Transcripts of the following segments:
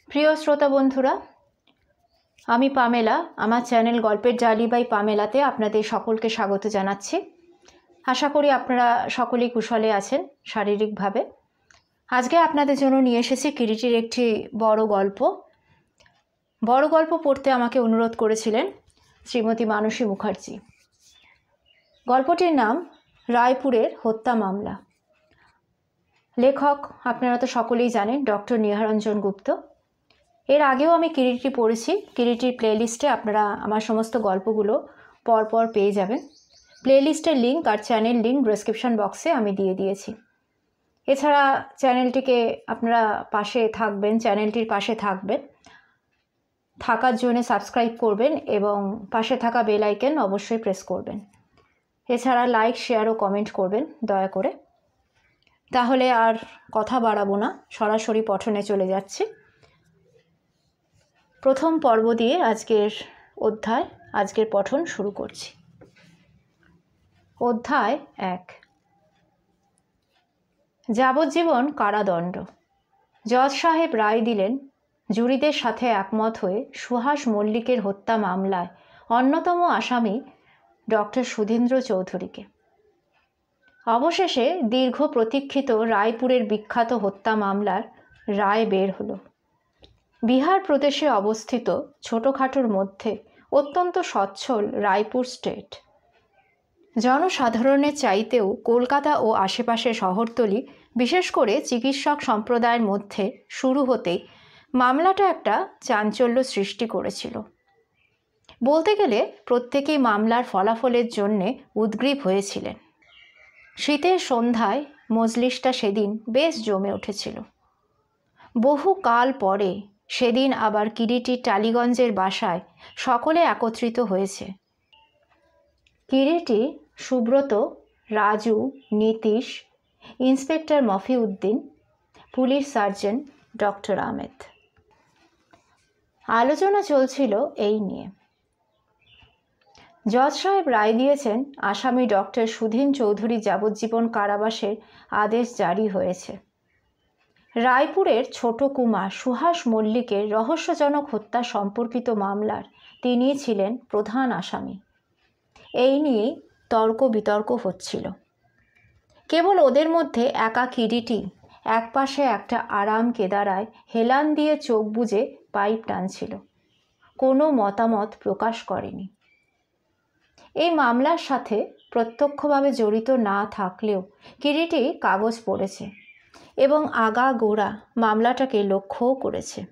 প্রিয় শ্রোতা বন্ধুরা, আমি পামেলা আমার চ্যানেল গল্পের ডালি বাই পামেলাতে আপনাদের সকলকে স্বাগত জানাচ্ছি। আশা করি আপনারা সকলেই কুশলে আছেন শারীরিকভাবে। আজকে আপনাদের জন্য নিয়ে এসেছি কিরিটির একটি বড় গল্প পড়তে আমাকে অনুরোধ করেছিলেন শ্রীমতী মানসী মুখার্জি। গল্পটির নাম রায়পুরের হত্যা মামলা। লেখক আপনারা তো সকলেই জানেন, ডক্টর নিহারঞ্জন গুপ্ত। এর আগেও আমি কিরিটি পড়েছি। কিরিটির প্লেলিস্টে আপনারা আমার সমস্ত গল্পগুলো পরপর পেয়ে যাবেন। প্লেলিস্টের লিঙ্ক আর চ্যানেল লিঙ্ক ডেসক্রিপশন বক্সে আমি দিয়ে দিয়েছি। এছাড়া চ্যানেলটির পাশে থাকবেন, থাকার জন্য সাবস্ক্রাইব করবেন এবং পাশে থাকা বেল আইকন অবশ্যই প্রেস করবেন। এছাড়া লাইক, শেয়ার ও কমেন্ট করবেন দয়া করে। তাহলে আর কথা বাড়াবো না, সরাসরি পঠনে চলে যাচ্ছি। প্রথম পর্ব দিয়ে আজকের পঠন শুরু করছি। অধ্যায় 1। যাবজ্জীবন কারাদণ্ড। জজ সাহেব রায় দিলেন জুরিদের সাথে একমত হয়ে সুহাস মল্লিকের হত্যা মামলায় অন্যতম আসামি ডক্টর সুধীন্দ্র চৌধুরীকে। অবশেষে দীর্ঘ প্রতীক্ষিত রায়পুরের বিখ্যাত হত্যা মামলার রায় বের হলো। বিহার প্রদেশে অবস্থিত ছোটোখাটোর মধ্যে অত্যন্ত সচ্ছল রায়পুর স্টেট জনসাধারণের চাইতেও কলকাতা ও আশেপাশের শহরতলি, বিশেষ করে চিকিৎসক সম্প্রদায়ের মধ্যে শুরু হতেই মামলাটা একটা চাঞ্চল্য সৃষ্টি করেছিল। বলতে গেলে প্রত্যেকেই মামলার ফলাফলের জন্যে উদ্গ্রীব হয়েছিলেন। শীতের সন্ধ্যায় মজলিসটা সেদিন বেশ জমে উঠেছিল। বহু কাল পরে সেদিন আবার কিরিটির টালিগঞ্জের বাসায় সকলে একত্রিত হয়েছে। Kiriti, Subrata, Raju, Nitish, inspector Mofiuddin, police sergeant doctor Ahmed. আলোচনা চলছিল এই নিয়ে। জজ সাহেব রায় দিয়েছেন আসামি ডক্টর সুধীন চৌধুরী যাবজ্জীবন কারাবাসের আদেশ জারি হয়েছে। রায়পুরের ছোট কুমার সুহাস মল্লিকের রহস্যজনক হত্যা সম্পর্কিত মামলার তিনিই ছিলেন প্রধান আসামি। এই নিয়েই তর্ক বিতর্ক হচ্ছিল। কেবল ওদের মধ্যে একা কিরিটি একপাশে একটা আরাম কেদারায় হেলান দিয়ে চোখ বুজে পাইপ টানছিল, কোনো মতামত প্রকাশ করেনি। এই মামলার সাথে প্রত্যক্ষভাবে জড়িত না থাকলেও কিরিটি কাগজ পড়েছে এবং আগাগোড়া মামলাটাকে লক্ষ্যও করেছে।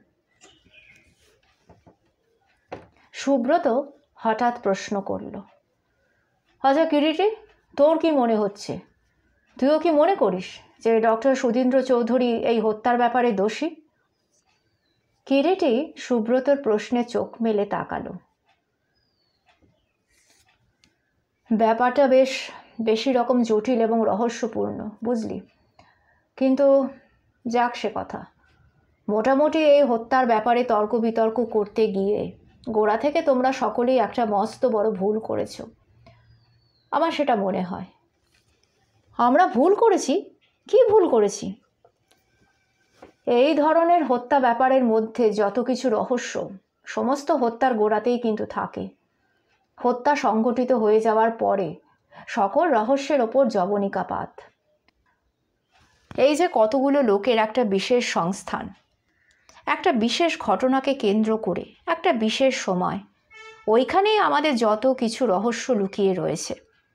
সুব্রত হঠাৎ প্রশ্ন করল, আচ্ছা কিরিটি, তোর কি মনে হচ্ছে? তুইও কি মনে করিস যে ডক্টর সুধীন্দ্র চৌধুরী এই হত্যার ব্যাপারে দোষী? কিরিটি সুব্রতর প্রশ্নে চোখ মেলে তাকালো। ব্যাপারটা বেশি রকম জটিল এবং রহস্যপূর্ণ, বুঝলি? কিন্তু যাক সে কথা। মোটামুটি এই হত্যার ব্যাপারে তর্ক বিতর্ক করতে গিয়ে গোড়া থেকে তোমরা সকলেই একটা মস্ত বড় ভুল করেছ, আমার সেটা মনে হয়। আমরা ভুল করেছি? কি ভুল করেছি? এই ধরনের হত্যা ব্যাপারের মধ্যে যত কিছু রহস্য সমস্ত হত্যার গোড়াতেই কিন্তু থাকে। হত্যা সংঘটিত হয়ে যাওয়ার পরে সকল রহস্যের ওপর জবনিকাপাত। এই যে কতগুলো লোকের একটা বিশেষ সংস্থান, একটা বিশেষ ঘটনাকে কেন্দ্র করে একটা বিশেষ সময়, ওইখানেই আমাদের যত কিছু রহস্য লুকিয়ে রয়েছে।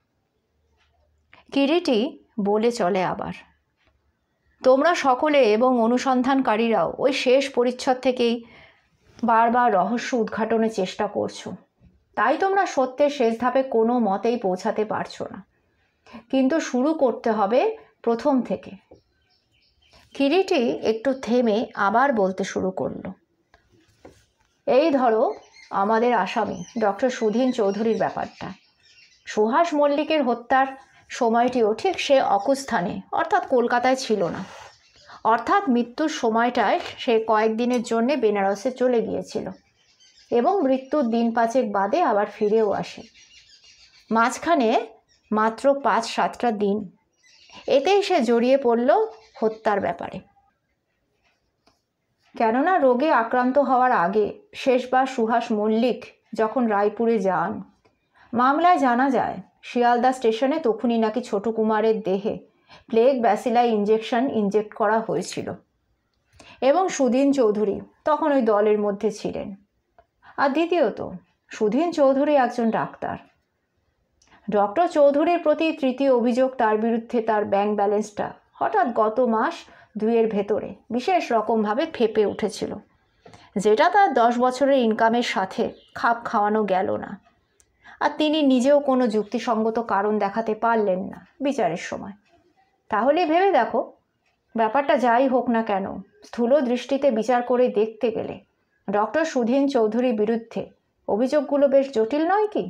কিরিটি বলে চলে আবার, তোমরা সকলে এবং অনুসন্ধানকারীরাও ওই শেষ পরিচ্ছদ থেকেই বারবার রহস্য উদ্ঘাটনের চেষ্টা করছো। তাই তোমরা সত্যের শেষ ধাপে কোনো মতেই পৌঁছাতে পারছো না। কিন্তু শুরু করতে হবে প্রথম থেকে। কিরিটি একটু থেমে আবার বলতে শুরু করলো, এই ধরো আমাদের আসামি ডক্টর সুধীন চৌধুরীর ব্যাপারটা। সুহাস মল্লিকের হত্যার সময়টিও ঠিক সে অকুস্থানে অর্থাৎ কলকাতায় ছিল না। অর্থাৎ মৃত্যুর সময়টায় সে কয়েকদিনের জন্য বেনারসে চলে গিয়েছিল এবং মৃত্যুর দিন 5 বাদে আবার ফিরেও আসে। মাঝখানে মাত্র 5-7টা দিন, এতেই সে জড়িয়ে পড়ল হত্যার ব্যাপারে। কেননা রোগে আক্রান্ত হওয়ার আগে শেষবার সুহাস মল্লিক যখন রায়পুরে যান, মামলায় জানা যায় শিয়ালদা স্টেশনে তখনই নাকি ছোট কুমারের দেহে প্লেগ ব্যাসিলাই ইনজেক্ট করা হয়েছিল এবং সুধীন চৌধুরী তখন ওই দলের মধ্যে ছিলেন। আর দ্বিতীয়ত, সুধীন চৌধুরী একজন ডাক্তার। ডক্টর চৌধুরীর প্রতি তৃতীয় অভিযোগ, তার বিরুদ্ধে তার ব্যাংক ব্যালেন্সটা হঠাৎ গত মাস 2 ভেতরে বিশেষ রকমভাবে ফেঁপে উঠেছিল, যেটা তার 10 বছরের ইনকামের সাথে খাপ খাওয়ানো গেল না। আর তিনি নিজেও কোনো যুক্তিসঙ্গত কারণ দেখাতে পারলেন না বিচারের সময়। তাহলে ভেবে দেখো, ব্যাপারটা যাই হোক না কেন, স্থূল দৃষ্টিতে বিচার করে দেখতে গেলে ডক্টর সুধীন চৌধুরীর বিরুদ্ধে অভিযোগগুলো বেশ জটিল নয় কি?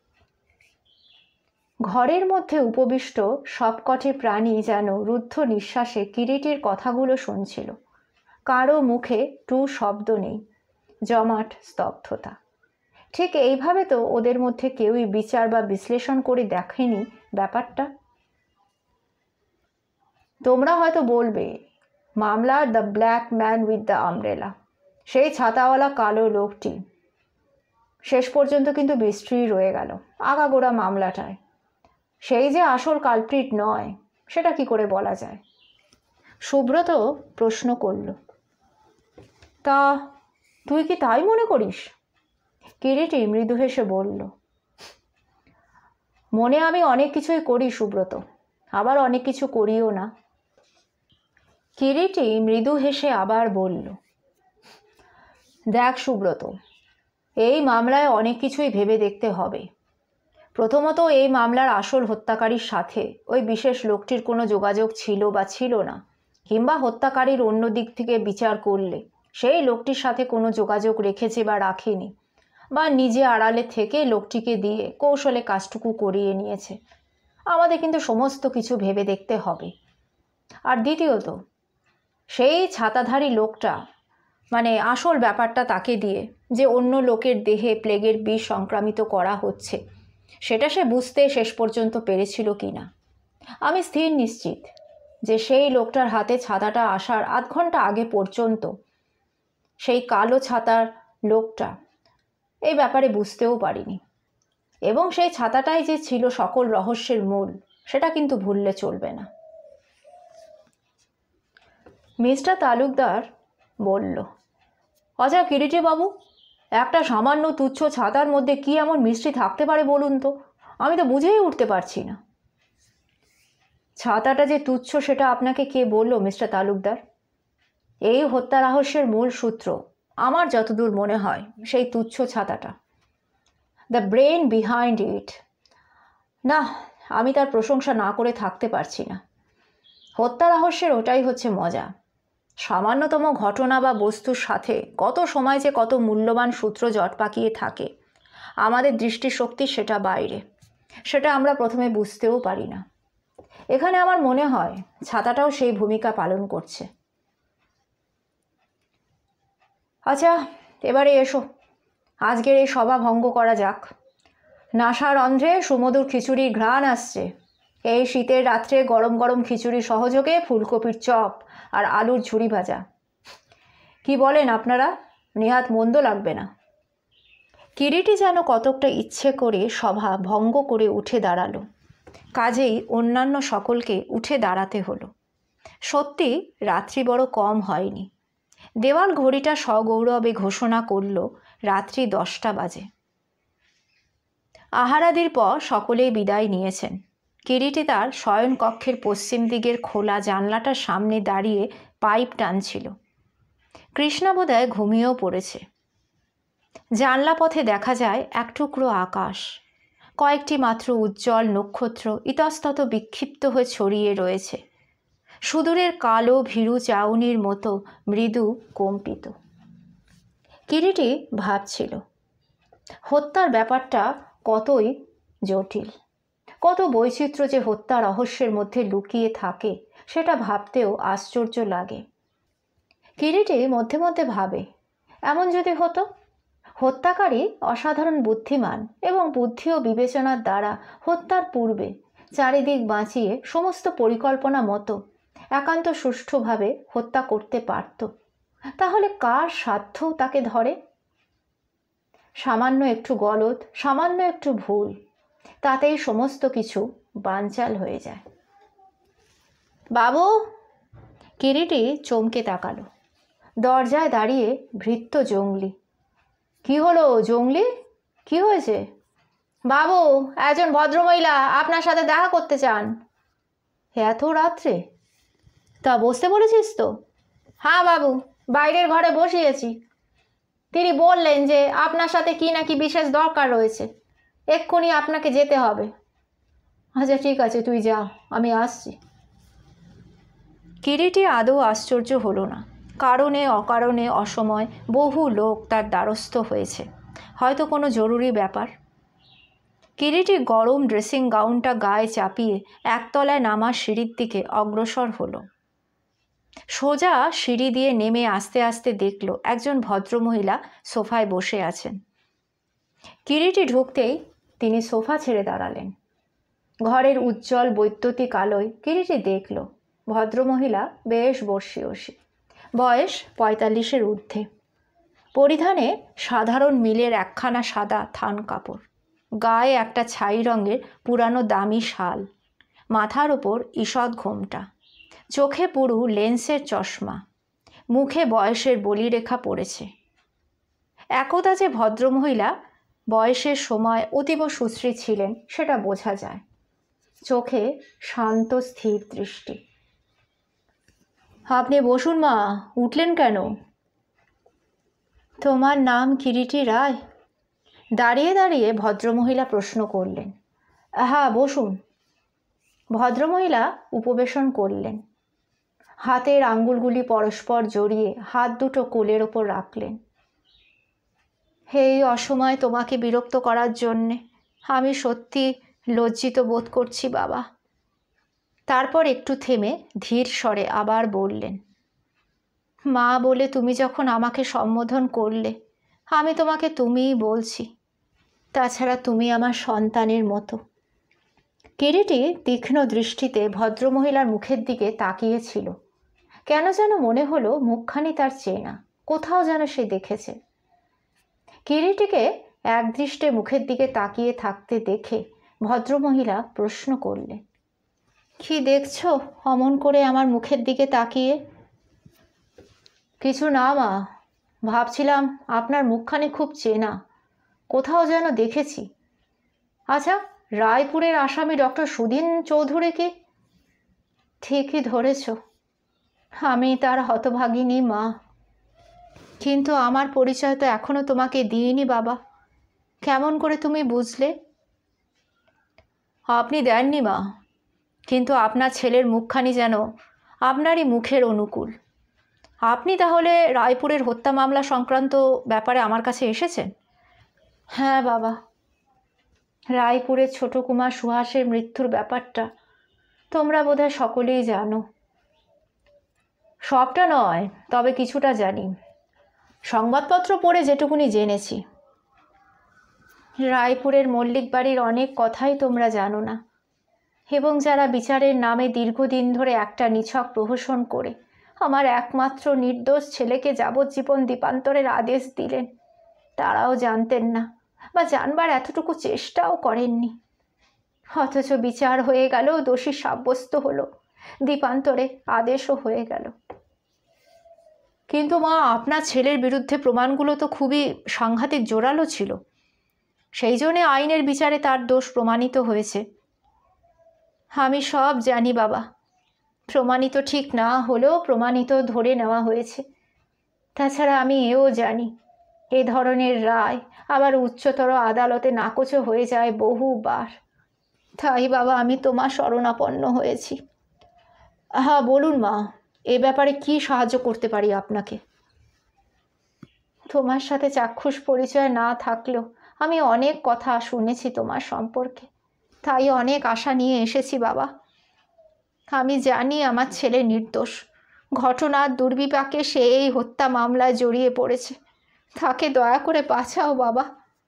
ঘরের মধ্যে উপবিষ্ট সবকটি প্রাণী যেন রুদ্ধ নিঃশ্বাসে কিরিটির কথাগুলো শুনছিল। কারো মুখে টু শব্দ নেই, জমাট স্তব্ধতা। ঠিক এইভাবে তো ওদের মধ্যে কেউই বিচার বা বিশ্লেষণ করে দেখেনি ব্যাপারটা। তোমরা হয়তো বলবে, মামলা the black man with the umbrella, সেই ছাতাওয়ালা কালো লোকটি শেষ পর্যন্ত কিন্তু বিস্মৃত রয়ে গেল আগাগোড়া মামলাটায়। সেই যে আসল কালপ্রিট নয়, সেটা কি করে বলা যায়? সুব্রত প্রশ্ন করল, তা তুই কি তাই মনে করিস? কিরিটি মৃদু হেসে বলল, মনে আমি অনেক কিছুই করি সুব্রত, আবার অনেক কিছু করিও না। কিরিটি মৃদু হেসে আবার বলল, দেখ সুব্রত, এই মামলায় অনেক কিছুই ভেবে দেখতে হবে। প্রথমত, এই মামলার আসল হত্যাকারীর সাথে ওই বিশেষ লোকটির কোনো যোগাযোগ ছিল বা ছিল না, কিংবা হত্যাকারীর অন্য দিক থেকে বিচার করলে সেই লোকটির সাথে কোনো যোগাযোগ রেখেছে বা রাখেনি, বা নিজে আড়ালে থেকে লোকটিকে দিয়ে কৌশলে কাজটুকু করিয়ে নিয়েছে। আমাদের কিন্তু সমস্ত কিছু ভেবে দেখতে হবে। আর দ্বিতীয়ত, সেই ছাতাধারী লোকটা, মানে আসল ব্যাপারটা তাকে দিয়ে যে অন্য লোকের দেহে প্লেগের বিষ সংক্রামিত করা হচ্ছে, সেটা সে বুঝতে শেষ পর্যন্ত পেরেছিল কি না। আমি স্থির নিশ্চিত যে সেই লোকটার হাতে ছাতাটা আসার আধ ঘন্টা আগে পর্যন্ত সেই কালো ছাতার লোকটা এই ব্যাপারে বুঝতেও পারিনি, এবং সেই ছাতাটাই যে ছিল সকল রহস্যের মূল, সেটা কিন্তু ভুললে চলবে না। মিস্টার তালুকদার বলল, আচ্ছা কিরিটি বাবু, একটা সামান্য তুচ্ছ ছাতার মধ্যে কি এমন মিষ্টি থাকতে পারে বলুন তো? আমি তো বুঝেই উঠতে পারছি না। ছাতাটা যে তুচ্ছ সেটা আপনাকে কে বললো মিস্টার তালুকদার? এই হত্যা রহস্যের মূল সূত্র আমার যতদূর মনে হয় সেই তুচ্ছ ছাতাটা, দ্য ব্রেন বিহাইন্ড ইট। না, আমি তার প্রশংসা না করে থাকতে পারছি না। হত্যা রহস্যের ওটাই হচ্ছে মজা। সামান্যতম ঘটনা বা বস্তুর সাথে কত সময় যে কত মূল্যবান সূত্র জট পাকিয়ে থাকে, আমাদের দৃষ্টিশক্তি সেটা বাইরে, সেটা আমরা প্রথমে বুঝতেও পারি না। এখানে আমার মনে হয় ছাতাটাও সেই ভূমিকা পালন করছে। আচ্ছা, এবারে এসো, আজকের এই সভা ভঙ্গ করা যাক। নাসার অন্ধ্রে সুমধুর খিচুড়ির ঘ্রাণ আসছে। এই শীতের রাত্রে গরম গরম খিচুড়ি সহযোগে ফুলকপির চপ আর আলুর ঝুড়ি ভাজা। কি বলেন আপনারা? নেহাত মন্দ লাগবে না। কিরিটি যেন কতকটা ইচ্ছে করে সভা ভঙ্গ করে উঠে দাঁড়ালো, কাজেই অন্যান্য সকলকে উঠে দাঁড়াতে হলো। সত্যি রাত্রি বড় কম হয়নি। দেওয়াল ঘড়িটা সগৌরবে ঘোষণা করল রাত্রি 10টা বাজে। আহারাদির পর সকলেই বিদায় নিয়েছেন। কিরিটি তার শয়নকক্ষের পশ্চিম দিকের খোলা জানলাটার সামনে দাঁড়িয়ে পাইপ টানছিল। কৃষ্ণা বোধহয় ঘুমিয়েও পড়েছে। জানলা পথে দেখা যায় এক টুকরো আকাশ, কয়েকটি মাত্র উজ্জ্বল নক্ষত্র ইতস্তত বিক্ষিপ্ত হয়ে ছড়িয়ে রয়েছে, সুদূরের কালো ভীরু চাউনির মতো মৃদু কম্পিত। কিরিটি ভাবছিল, হত্যার ব্যাপারটা কতই জটিল, কত বৈচিত্র্য যে হত্যা রহস্যের মধ্যে লুকিয়ে থাকে, সেটা ভাবতেও আশ্চর্য লাগে। কিরিটি মধ্যে মধ্যে ভাবে, এমন যদি হতো, হত্যাকারী অসাধারণ বুদ্ধিমান এবং বুদ্ধি ও বিবেচনার দ্বারা হত্যার পূর্বে চারিদিক বাঁচিয়ে সমস্ত পরিকল্পনা মতো একান্ত সুষ্ঠুভাবে হত্যা করতে পারত, তাহলে কার সাধ্য তাকে ধরে? সামান্য একটু গলদ, সামান্য একটু ভুল, তাতেই সমস্ত কিছু বানচাল হয়ে যায়। বাবু! কিরিটি চমকে তাকালো। দরজায় দাঁড়িয়ে ভৃত্য জংলি। কি হলো জংলি? কি হয়েছে? বাবু, একজন ভদ্রমহিলা আপনার সাথে দেখা করতে চান। এত রাত্রে? তা বসতে বলেছিস তো? হ্যাঁ বাবু, বাইরের ঘরে বসিয়েছি। তিনি বললেন যে আপনার সাথে কি নাকি বিশেষ দরকার রয়েছে, এক্ষুনি আপনাকে যেতে হবে। আচ্ছা ঠিক আছে, তুই যা, আমি আসছি। কিরিটি আদৌ আশ্চর্য হলো না। কারণে অকারণে অসময় বহু লোক তার দ্বারস্থ হয়েছে, হয়তো কোনো জরুরি ব্যাপার। কিরিটি গরম ড্রেসিং গাউনটা গায়ে চাপিয়ে একতলায় নামার সিঁড়ির দিকে অগ্রসর হলো। সোজা সিঁড়ি দিয়ে নেমে আস্তে আস্তে দেখল একজন ভদ্রমহিলা সোফায় বসে আছেন। কিরিটি ঢুকতেই তিনি সোফা ছেড়ে দাঁড়ালেন। ঘরের উজ্জ্বল বৈদ্যুতিক আলোয় কিরিটি দেখল ভদ্রমহিলা বেশ বর্ষীয়সী, বয়স 45-এর ঊর্ধ্বে। পরিধানে সাধারণ মিলের একখানা সাদা থান কাপড়, গায়ে একটা ছাই রঙের পুরানো দামি শাল, মাথার ওপর ঈষৎ ঘোমটা, চোখে পুরু লেন্সের চশমা, মুখে বয়সের বলিরেখা পড়েছে। একদা যে ভদ্রমহিলা বয়সের সময় অতীব সুশ্রী ছিলেন সেটা বোঝা যায়। চোখে শান্ত স্থির দৃষ্টি। আপনি বসুন মা, উঠলেন কেন? তোমার নাম কিরিটি রায়? দাঁড়িয়ে দাঁড়িয়ে ভদ্রমহিলা প্রশ্ন করলেন। হ্যাঁ বসুন। ভদ্রমহিলা উপবেশন করলেন। হাতের আঙ্গুলগুলি পরস্পর জড়িয়ে হাত দুটো কোলের ওপর রাখলেন। এই অসময়ে তোমাকে বিরক্ত করার জন্যে আমি সত্যি লজ্জিত বোধ করছি বাবা। তারপর একটু থেমে ধীর স্বরে আবার বললেন, মা বলে তুমি যখন আমাকে সম্বোধন করলে, আমি তোমাকে তুমিই বলছি। তাছাড়া তুমি আমার সন্তানের মতো। কিরিটি তীক্ষ্ণ দৃষ্টিতে ভদ্রমহিলার মুখের দিকে তাকিয়েছিল। কেন যেন মনে হলো মুখখানি তার চেনা, কোথাও যেন সে দেখেছে। কিরিটিকে একদৃষ্টে মুখের দিকে তাকিয়ে থাকতে দেখে ভদ্রমহিলা প্রশ্ন করলেন, কি দেখছো অমন করে আমার মুখের দিকে তাকিয়ে? কিছু না মা, ভাবছিলাম আপনার মুখখানি খুব চেনা, কোথাও যেন দেখেছি। আচ্ছা, রায়পুরের আসামি ডক্টর সুধীন চৌধুরী কি? ঠিকই ধরেছ, আমি তার হতভাগিনী মা। কিন্তু আমার পরিচয় তো এখনো তোমাকে দিইনি বাবা। কেমন করে তুমি বুঝলে? আপনি দেননি মা, কিন্তু আপনার ছেলের মুখখানি যেন আপনারই মুখের অনুকূল। আপনি তাহলে রায়পুরের হত্যা মামলা সংক্রান্ত ব্যাপারে আমার কাছে এসেছেন? হ্যাঁ বাবা, রায়পুরের ছোট কুমার সুহাসের মৃত্যুর ব্যাপারটা তোমরা বোধহয় সকলেই জানো। সবটা নয়, তবে কিছুটা জানি। সংবাদপত্র পড়ে যেটুকুনি জেনেছি। রায়পুরের মল্লিক বাড়ির অনেক কথাই তোমরা জানো না, এবং যারা বিচারের নামে দীর্ঘদিন ধরে একটা নিছক প্রহসন করে আমার একমাত্র নির্দোষ ছেলেকে যাবজ্জীবন দ্বীপান্তরের আদেশ দিলেন, তারাও জানতেন না বা জানবার এতটুকু চেষ্টাও করেননি। অথচ বিচার হয়ে গেল, দোষী সাব্যস্ত হলো, দ্বীপান্তরে আদেশও হয়ে গেল। কিন্তু মা, আপনার ছেলের বিরুদ্ধে প্রমাণগুলো তো খুবই সাংঘাতিক জোরালো ছিল। সেই জন্যে আইনের বিচারে তার দোষ প্রমাণিত হয়েছে। আমি সব জানি বাবা, প্রমাণিত ঠিক না হলেও প্রমাণিত ধরে নেওয়া হয়েছে। তাছাড়া আমি এও জানি এ ধরনের রায় আবার উচ্চতর আদালতে নাকচও হয়ে যায় বহুবার। তাই বাবা আমি তোমার শরণাপন্ন হয়েছি। হ্যাঁ বলুন মা, এ ব্যাপারে কি সাহায্য করতে পারি আপনাকে? তোমার সাথে চাক্ষুষ পরিচয় না থাকলেও আমি অনেক কথা শুনেছি তোমার সম্পর্কে, তাই অনেক আশা নিয়ে এসেছি বাবা। আমি জানি আমার ছেলে নির্দোষ। ঘটনার দুর্বিপাকে সে এই হত্যা মামলায় জড়িয়ে পড়েছে। তাকে দয়া করে বাঁচাও বাবা।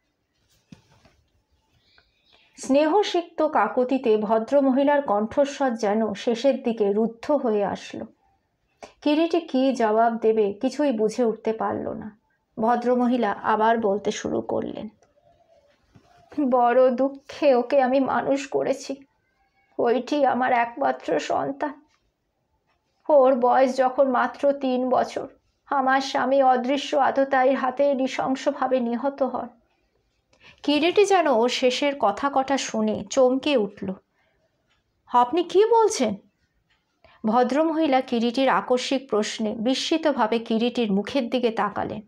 স্নেহসিক্ত কাকুতিতে ভদ্রমহিলার কণ্ঠস্বর যেন শেষের দিকে রুদ্ধ হয়ে আসলো। কিরিটি কি জবাব দেবে কিছুই বুঝে উঠতে পারল না। ভদ্রমহিলা আবার বলতে শুরু করলেন, বড় দুঃখে ওকে আমি মানুষ করেছি। ওইটি আমার একমাত্র সন্তান। ওর বয়স যখন মাত্র 3 বছর, আমার স্বামী অদৃশ্য আততায়ীর হাতে নৃশংসভাবে নিহত হন। কিরিটি যেন ওর শেষের কথা কটা শুনে চমকে উঠল। আপনি কি বলছেন? ভদ্রমহিলা কিরিটির আকস্মিক প্রশ্নে বিস্মিতভাবে কিরিটির মুখের দিকে তাকালেন।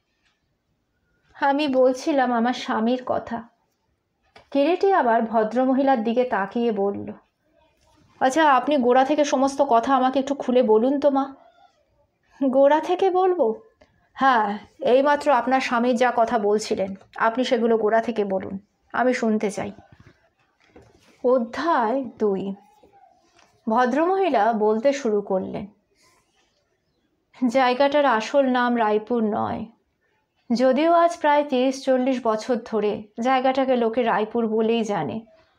আমি বলছিলাম আমার স্বামীর কথা। কিরিটি আবার ভদ্রমহিলার দিকে তাকিয়ে বলল, আচ্ছা আপনি গোড়া থেকে সমস্ত কথা আমাকে একটু খুলে বলুন তো মা। গোড়া থেকে বলবো? হ্যাঁ, এইমাত্র আপনার স্বামীর যা কথা বলছিলেন আপনি সেগুলো গোড়া থেকে বলুন, আমি শুনতে চাই। অধ্যায় 2। ভদ্রমহিলা বলতে শুরু করলেন, জায়গাটার আসল নাম রায়পুর নয়, যদিও আজ প্রায় 30-40 বছর ধরে জায়গাটাকে লোকে রায়পুর বলেই জানে।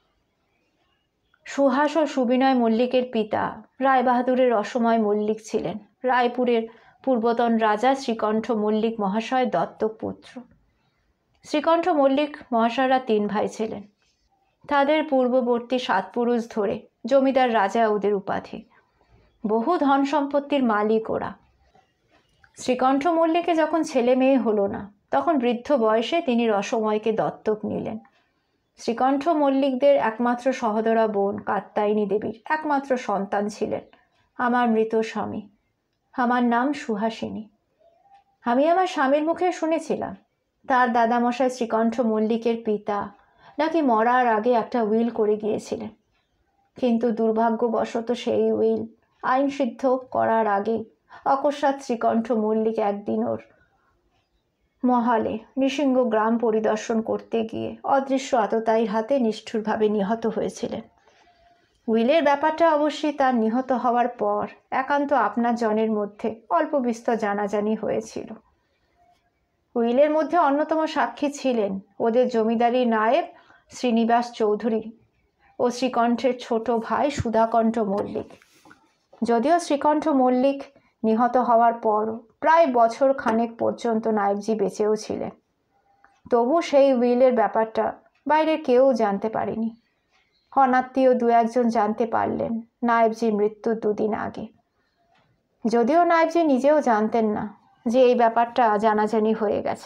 সুহাস ও সুবিনয় মল্লিকের পিতা রায়বাহাদুরের অসময় মল্লিক ছিলেন রায়পুরের পূর্বতন রাজা শ্রীকণ্ঠ মল্লিক মহাশয় দত্তক পুত্র। শ্রীকণ্ঠ মল্লিক মহাশয়রা 3 ভাই ছিলেন। তাদের পূর্ববর্তী 7 পুরুষ ধরে জমিদার রাজা ওদের উপাধি। বহু ধন সম্পত্তির মালিক ওরা। শ্রীকণ্ঠ মল্লিকে যখন ছেলে মেয়ে হলো না, তখন বৃদ্ধ বয়সে তিনি রসময়কে দত্তক নিলেন। শ্রীকণ্ঠ মল্লিকদের একমাত্র সহোদরা বোন কাত্যায়নী দেবীর একমাত্র সন্তান ছিলেন আমার মৃত স্বামী। আমার নাম সুহাসিনী। আমি আমার স্বামীর মুখে শুনেছিলাম তার দাদামশাই শ্রীকণ্ঠ মল্লিকের পিতা নাকি মরার আগে একটা উইল করে গিয়েছিলেন, কিন্তু দুর্ভাগ্যবশত সেই উইল আইন সিদ্ধ করার আগে অকস্মাৎ শ্রীকণ্ঠ মল্লিক একদিন ওর মহালে নৃসিংহ গ্রাম পরিদর্শন করতে গিয়ে অদৃশ্য আততায়ীর হাতে নিষ্ঠুরভাবে নিহত হয়েছিলেন। উইলের ব্যাপারটা অবশ্যই তার নিহত হওয়ার পর একান্ত আপনার জনের মধ্যে অল্প বিস্তর জানাজানি হয়েছিল। উইলের মধ্যে অন্যতম সাক্ষী ছিলেন ওদের জমিদারি নায়েব শ্রীনিবাস চৌধুরী ও শ্রীকণ্ঠের ছোট ভাই সুধাকণ্ঠ মল্লিক। যদিও শ্রীকণ্ঠ মল্লিক নিহত হওয়ার পর প্রায় বছর খানেক পর্যন্ত নায়েবজি বেঁচেও ছিলেন, তবু সেই উইলের ব্যাপারটা বাইরের কেউ জানতে পারেনি। অনাত্মীয় 2-1 জানতে পারলেন নায়েবজির মৃত্যুর 2 দিন আগে। যদিও নায়েবজি নিজেও জানতেন না যে এই ব্যাপারটা জানাজানি হয়ে গেছে।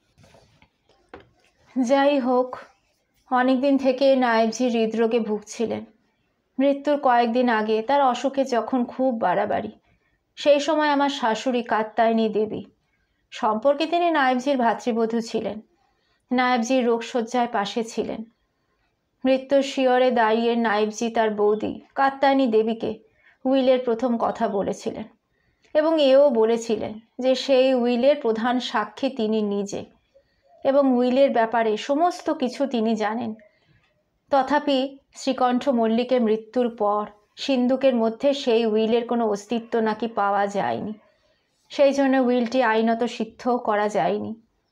যাই হোক, অনেকদিন থেকে নায়েবজি হৃদরোগে ভুগছিলেন। মৃত্যুর কয়েকদিন আগে তার অসুখে যখন খুব বাড়াবাড়ি, সেই সময় আমার শাশুড়ি কাত্যায়নী দেবী, সম্পর্কে তিনি নায়েবজির ভাতৃবধূ ছিলেন, নায়েবজির রোগশয্যায় পাশে ছিলেন। মৃত্যুর শিয়রে দাঁড়িয়ে নায়েবজি তার বৌদি কাত্যায়নী দেবীকে উইলের প্রথম কথা বলেছিলেন এবং এও বলেছিলেন যে সেই উইলের প্রধান সাক্ষী তিনি নিজে এবং উইলের ব্যাপারে সমস্ত কিছু তিনি জানেন। তথাপি শ্রীকণ্ঠ মল্লিকের মৃত্যুর পর সিন্ধুকের মধ্যে সেই উইলের কোনো অস্তিত্ব নাকি পাওয়া যায়নি, সেই জন্য উইলটি আইনত সিদ্ধও করা যায়নি।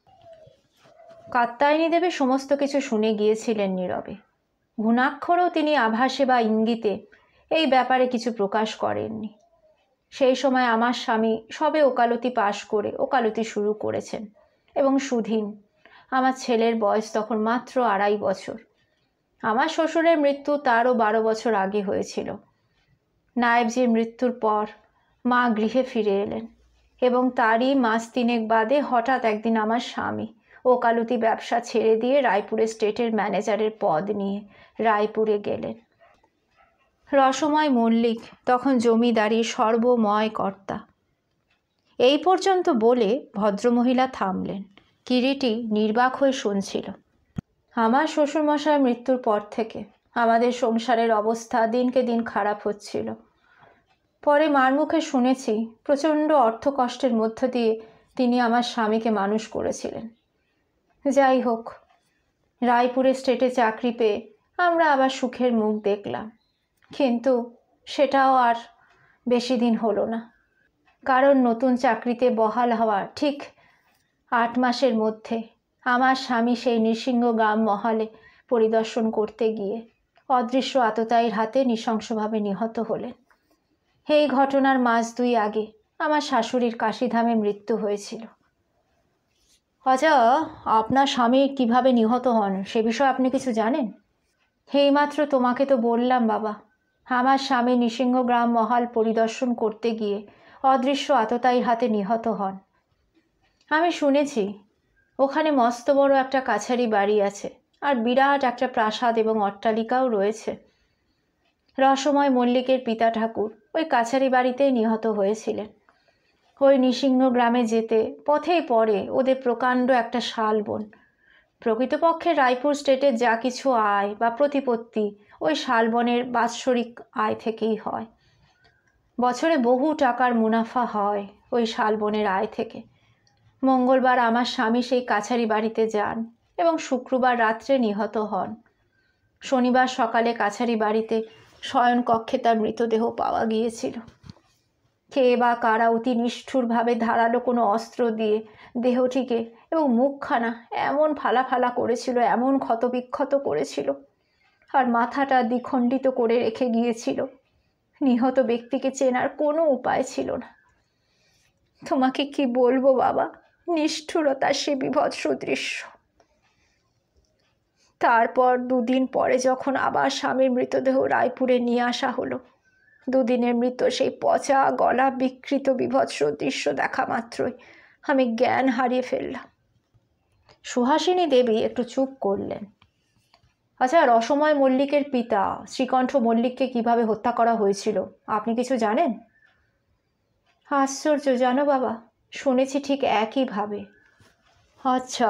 কাত্যায়নী দেবী সমস্ত কিছু শুনে গিয়েছিলেন নীরবে। ঘুণাক্ষরেও তিনি আভাসে বা ইঙ্গিতে এই ব্যাপারে কিছু প্রকাশ করেননি। সেই সময় আমার স্বামী সবে ওকালতি পাশ করে ওকালতি শুরু করেছেন এবং সুধীন। আমার ছেলের বয়স তখন মাত্র 2.5 বছর। আমার শ্বশুরের মৃত্যু তারও 12 বছর আগে হয়েছিল। নায়েবজির মৃত্যুর পর মা গৃহে ফিরে এলেন এবং তারই মাস 3 বাদে হঠাৎ একদিন আমার স্বামী ওকালতি ব্যবসা ছেড়ে দিয়ে রায়পুরে স্টেটের ম্যানেজারের পদ নিয়ে রায়পুরে গেলেন। রসময় মল্লিক তখন জমিদারির সর্বময় কর্তা। এই পর্যন্ত বলে ভদ্রমহিলা থামলেন। কিরিটি নির্বাক হয়ে শুনছিল। আমার শ্বশুরমশাই মৃত্যুর পর থেকে আমাদের সংসারের অবস্থা দিনকে দিন খারাপ হচ্ছিল। পরে মার মুখে শুনেছি প্রচণ্ড অর্থকষ্টের মধ্য দিয়ে তিনি আমার স্বামীকে মানুষ করেছিলেন। যাই হোক, রায়পুরে স্টেটে চাকরি পেয়ে আমরা আবার সুখের মুখ দেখলাম, কিন্তু সেটাও আর বেশি দিন হলো না। কারণ নতুন চাকরিতে বহাল হওয়ার ঠিক 8 মাসের মধ্যে আমার স্বামী সেই নৃসিংহ গ্রাম মহালে পরিদর্শন করতে গিয়ে অদৃশ্য আততায়ীর হাতে নৃশংসভাবে নিহত হলেন। এই ঘটনার মাস 2 আগে আমার শাশুড়ির কাশিধামে মৃত্যু হয়েছিল। আচ্ছা, আপনার স্বামী কিভাবে নিহত হন সে বিষয়ে আপনি কিছু জানেন? এইমাত্র তোমাকে তো বললাম বাবা, আমার স্বামী নৃসিংহগ্রাম মহল পরিদর্শন করতে গিয়ে অদৃশ্য আততায়ীর হাতে নিহত হন। আমি শুনেছি ওখানে মস্ত বড় একটা কাছারি বাড়ি আছে, আর বিরাট একটা প্রাসাদ এবং অট্টালিকাও রয়েছে। রসময় মল্লিকের পিতা ঠাকুর ওই কাছারি বাড়িতেই নিহত হয়েছিলেন। ওই নৃসিংহ গ্রামে যেতে পথেই পড়ে ওদের প্রকাণ্ড একটা শালবন। প্রকৃতপক্ষে রায়পুর স্টেটের যা কিছু আয় বা প্রতিপত্তি ওই শালবনের বাৎসরিক আয় থেকেই হয়। বছরে বহু টাকার মুনাফা হয় ওই শালবনের আয় থেকে। মঙ্গলবার আমার স্বামী সেই কাছারি বাড়িতে যান এবং শুক্রবার রাত্রে নিহত হন। শনিবার সকালে কাছারি বাড়িতে শয়নকক্ষে তার মৃতদেহ পাওয়া গিয়েছিল। কে বা কারা অতি নিষ্ঠুরভাবে ধারালো কোনো অস্ত্র দিয়ে দেহটিকে এবং মুখখানা এমন ফালা ফালা করেছিল, এমন ক্ষতবিক্ষত করেছিল, আর মাথাটা দ্বিখণ্ডিত করে রেখে গিয়েছিল। নিহত ব্যক্তিকে চেনার কোনো উপায় ছিল না। তোমাকে কি বলবো বাবা, নিষ্ঠুরতার সে বীভৎস দৃশ্য। তারপর 2 দিন পরে যখন আবার স্বামীর মৃতদেহ রায়পুরে নিয়ে আসা হলো, 2 দিনের মৃত সেই পচা গলা বিকৃত বীভৎস দৃশ্য দেখা মাত্রই আমি জ্ঞান হারিয়ে ফেললাম। সুহাসিনী দেবী একটু চুপ করলেন। আচ্ছা, রসময় মল্লিকের পিতা শ্রীকণ্ঠ মল্লিককে কিভাবে হত্যা করা হয়েছিল আপনি কিছু জানেন? আশ্চর্য জানো বাবা, শুনেছি ঠিক একইভাবে। আচ্ছা,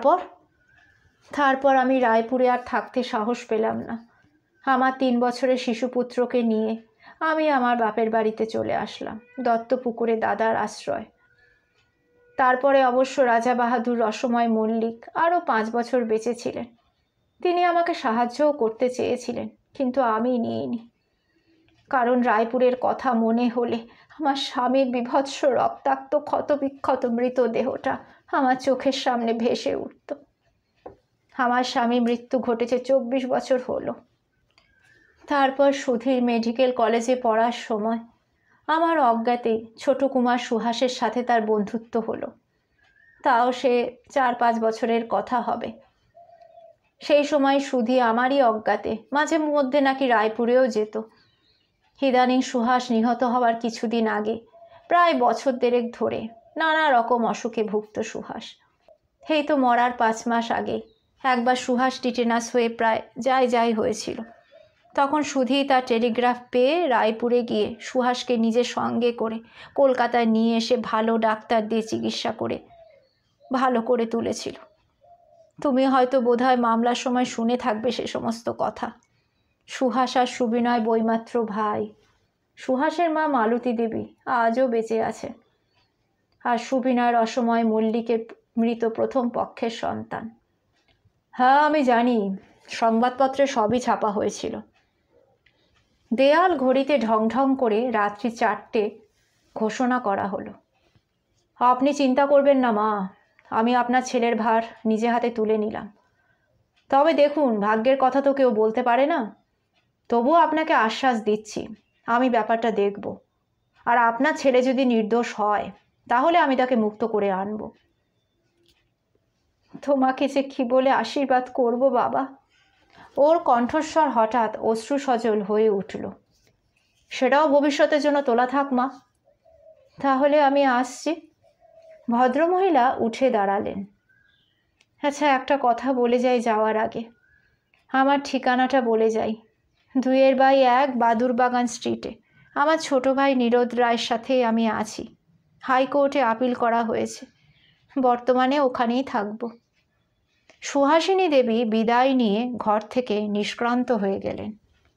তারপর আমি রায়পুরে আর থাকতে সাহস পেলাম না। আমার 3 বছরের শিশুপুত্রকে নিয়ে আমি আমার বাপের বাড়িতে চলে আসলাম, দত্তপুকুরে দাদার আশ্রয়। তারপরে অবশ্য রাজা বাহাদুর রসময় মল্লিক আরও 5 বছর বেঁচে ছিলেন। তিনি আমাকে সাহায্যও করতে চেয়েছিলেন, কিন্তু আমি নিইনি। কারণ রায়পুরের কথা মনে হলে আমার স্বামীর বীভৎস রক্তাক্ত ক্ষতবিক্ষত মৃতদেহটা আমার চোখের সামনে ভেসে উঠত। আমার স্বামী মৃত্যু ঘটেছে 24 বছর হলো। তারপর সুধীর মেডিকেল কলেজে পড়ার সময় আমার অজ্ঞাতে ছোট কুমার সুহাসের সাথে তার বন্ধুত্ব হলো। তাও সে 4-5 বছরের কথা হবে। সেই সময় সুধী আমারই অজ্ঞাতে মাঝে মধ্যে নাকি রায়পুরেও যেত। ইদানিং সুহাস নিহত হওয়ার কিছুদিন আগে প্রায় বছর 1.5 ধরে নানা রকম অসুখে ভুগত সুহাস। এই তো মরার 5 মাস আগে একবার সুহাস টিটেনাস হয়ে প্রায় যাই হয়েছিল। তখন সুধী তার টেলিগ্রাফ পেয়ে রায়পুরে গিয়ে সুহাসকে নিজের সঙ্গে করে কলকাতায় নিয়ে এসে ভালো ডাক্তার দিয়ে চিকিৎসা করে ভালো করে তুলেছিল। তুমি হয়তো বোধহয় মামলার সময় শুনে থাকবে সে সমস্ত কথা। সুহাস আর সুবিনয় বৈমাত্র ভাই। সুহাসের মা মালতী দেবী আজও বেঁচে আছে, আর সুবিনয় রসময় মল্লিকের মৃত প্রথম পক্ষের সন্তান। হ্যাঁ, আমি জানি, সংবাদপত্রে সবই ছাপা হয়েছিল। দেয়াল ঘড়িতে ঢং ঢং করে রাত্রি 4টে ঘোষণা করা হলো। আপনি চিন্তা করবেন না মা, আমি আপনার ছেলের ভার নিজে হাতে তুলে নিলাম। তবে দেখুন, ভাগ্যের কথা তো কেউ বলতে পারে না। তবুও আপনাকে আশ্বাস দিচ্ছি, আমি ব্যাপারটা দেখব, আর আপনার ছেলে যদি নির্দোষ হয় তাহলে আমি তাকে মুক্ত করে আনব। তোমাকে যে কি বলে আশীর্বাদ করব বাবা। ওর কণ্ঠস্বর হঠাৎ অশ্রু সজল হয়ে উঠল। সেটাও ভবিষ্যতের জন্য তোলা থাক মা। তাহলে আমি আসছি। ভদ্রমহিলা উঠে দাঁড়ালেন। আচ্ছা, একটা কথা বলে যাই যাওয়ার আগে। আমার ঠিকানাটা বলে যাই। 2/1 বাদুরবাগান স্ট্রিটে আমার ছোট ভাই নীরদ রায়ের সাথে আমি আছি। হাইকোর্টে আপিল করা হয়েছে। বর্তমানে ওখানেই থাকব। সুহাসিনী দেবী বিদায় নিয়ে ঘর থেকে নিষ্ক্রান্ত হয়ে গেলেন।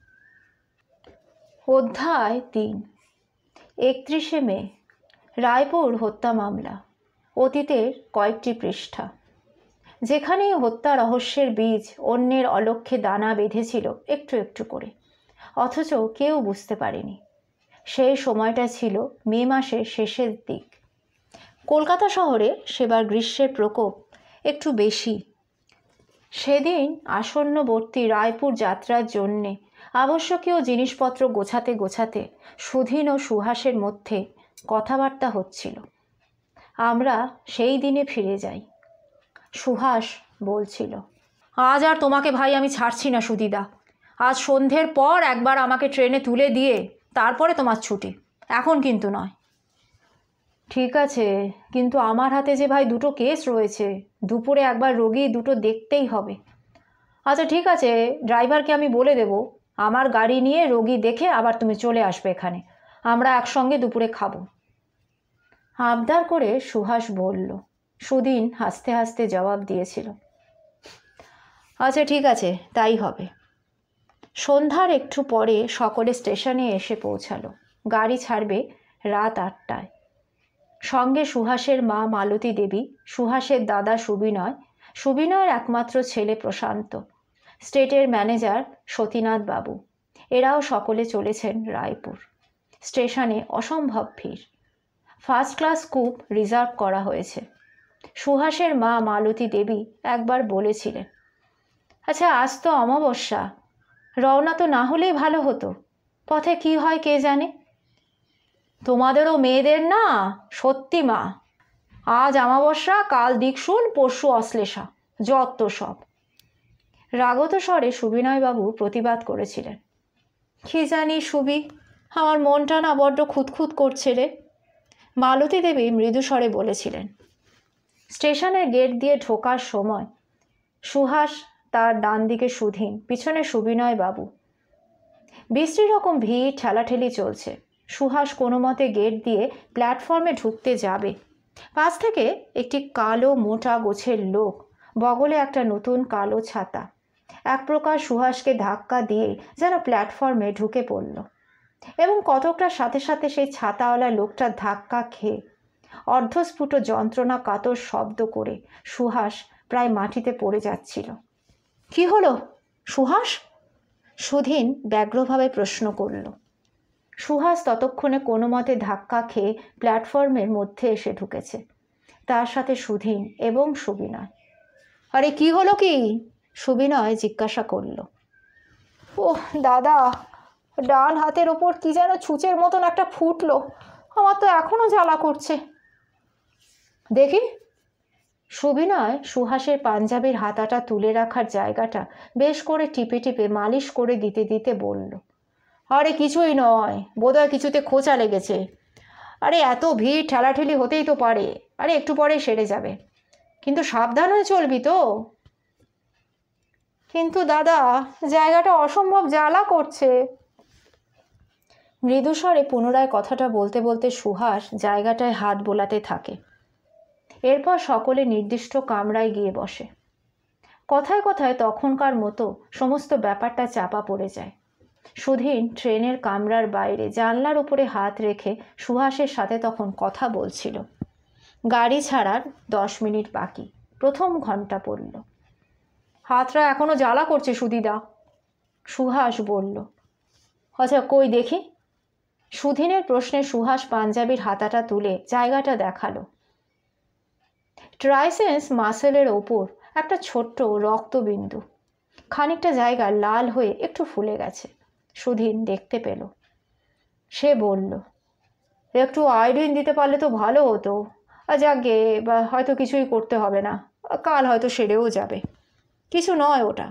অধ্যায় 3। 31শে মে। রায়পুর হত্যা মামলা। অতীতের কয়েকটি পৃষ্ঠা। যেখানেই হত্যা রহস্যের বীজ অন্যের অলক্ষ্যে দানা বেঁধেছিল একটু একটু করে, অথচ কেউ বুঝতে পারেনি। সেই সময়টা ছিল মে মাসের শেষের দিক। কলকাতা শহরে সেবার গ্রীষ্মের প্রকোপ একটু বেশি। সেদিন আসন্নবর্তী রায়পুর যাত্রার জন্যে আবশ্যকীয় জিনিসপত্র গোছাতে গোছাতে সুধীন ও সুহাসের মধ্যে কথাবার্তা হচ্ছিল। আমরা সেই দিনে ফিরে যাই। সুহাস বলছিল, আজ আর তোমাকে ভাই আমি ছাড়ছি না সুদিদা। আজ সন্ধ্যের পর একবার আমাকে ট্রেনে তুলে দিয়ে তারপরে তোমার ছুটি, এখন কিন্তু নয়। ঠিক আছে, কিন্তু আমার হাতে যে ভাই দুটো কেস রয়েছে, দুপুরে একবার রোগী দুটো দেখতেই হবে। আচ্ছা ঠিক আছে, ড্রাইভারকে আমি বলে দেব আমার গাড়ি নিয়ে রোগী দেখে আবার তুমি চলে আসবে এখানে, আমরা একসঙ্গে দুপুরে খাবো। আবদার করে সুহাস বলল। সুদিন হাসতে হাসতে জবাব দিয়েছিল, আচ্ছা ঠিক আছে, তাই হবে। সন্ধ্যার একটু পরে সকলে স্টেশনে এসে পৌঁছালো। গাড়ি ছাড়বে রাত 8টায়। সঙ্গে সুহাসের মা মালতী দেবী, সুহাসের দাদা সুবিনয়, সুবিনয়ের একমাত্র ছেলে প্রশান্ত, স্টেটের ম্যানেজার সতীনাথ বাবু। এরাও সকলে চলেছেন রায়পুর। স্টেশনে অসম্ভব ভিড়। ফার্স্ট ক্লাস কূপ রিজার্ভ করা হয়েছে। সুহাসের মা মালতী দেবী একবার বলেছিলেন, আচ্ছা আজ তো অমাবস্যা, রওনা তো না হলেই ভালো হতো, পথে কি হয় কে জানে। তোমাদেরও মেয়েদের না সত্যি মা, আজ অমাবস্যা, কাল দীক্ষুল, পরশু অশ্লেষা, যত সব। রাগত স্বরে সুবিনয়বাবু প্রতিবাদ করেছিলেন, কি জানি সুবি, আমার মনটা না বড্ড খুঁতখুত করছে রে। মালতী দেবী মৃদু স্বরে বলেছিলেন। স্টেশনের গেট দিয়ে ঢোকার সময় সুহাস, তার ডান দিকে সুধীন, পিছনে সুবিনয় বাবু। বৃষ্টি রকম ভিড় ঠেলাঠেলি চলছে। সুহাস কোনো মতে গেট দিয়ে প্ল্যাটফর্মে ঢুকতে যাবে। পাশ থেকে একটি কালো মোটা গোছের লোক, বগলে একটা নতুন কালো ছাতা, এক প্রকার সুহাসকে ধাক্কা দিয়ে যেন প্ল্যাটফর্মে ঢুকে পড়ল এবং কতকটার সাথে সাথে সেই ছাতাওয়ালা লোকটার ধাক্কা খেয়ে অর্ধস্ফুট যন্ত্রণা কাতর শব্দ করে সুহাস প্রায় মাটিতে পড়ে যাচ্ছিল। কি হলো সুহাস? সুধীন ব্যগ্রভাবে প্রশ্ন করল। সুহাস ততক্ষণে কোনো মতে ধাক্কা খেয়ে প্ল্যাটফর্মের মধ্যে এসে ঢুকেছে, তার সাথে সুধীন এবং সুবিনয়। আরে কি হলো কি? সুবিনয় জিজ্ঞাসা করল। ওহ দাদা, ডান হাতের ওপর কি যেন ছুঁচের মতন একটা ফুটলো, আমার তো এখনো জ্বালা করছে। দেখি। সুবিনয় সুহাসের পাঞ্জাবির হাতাটা তুলে রাখার জায়গাটা বেশ করে টিপে টিপে মালিশ করে দিতে দিতে বলল, আরে কিছুই নয়, বোধহয় কিছুতে খোঁচা লেগেছে। আরে এত ভিড় ঠেলাঠেলি হতেই তো পারে, আরে একটু পরে সেরে যাবে, কিন্তু সাবধান হয়ে চলবি তো। কিন্তু দাদা, জায়গাটা অসম্ভব জ্বালা করছে। মৃদুস্বরে পুনরায় কথাটা বলতে বলতে সুহাস জায়গাটায় হাত বোলাতে থাকে। এরপর সকলে নির্দিষ্ট কামরায় গিয়ে বসে। কথায় কথায় তখনকার মতো সমস্ত ব্যাপারটা চাপা পড়ে যায়। সুধীন ট্রেনের কামরার বাইরে জানলার উপরে হাত রেখে সুহাসের সাথে তখন কথা বলছিল। গাড়ি ছাড়ার 10 মিনিট বাকি। প্রথম ঘন্টা পড়ল। হাতটা এখনো জ্বালা করছে সুদিদা, সুহাস বলল। আচ্ছা কই দেখি। সুধীনের প্রশ্নে সুহাস পাঞ্জাবির হাতাটা তুলে জায়গাটা দেখালো। ট্রাইসেন্স মাসেলের ওপর একটা ছোট্ট রক্তবিন্দু, খানিকটা জায়গা লাল হয়ে একটু ফুলে গেছে। সুধীন দেখতে পেল। সে বলল, একটু আয়োডিন দিতে পারলে তো ভালো হতো। যাকগে, বা হয়তো কিছুই করতে হবে না, কাল হয়তো সেরেও যাবে, কিছু নয় ওটা।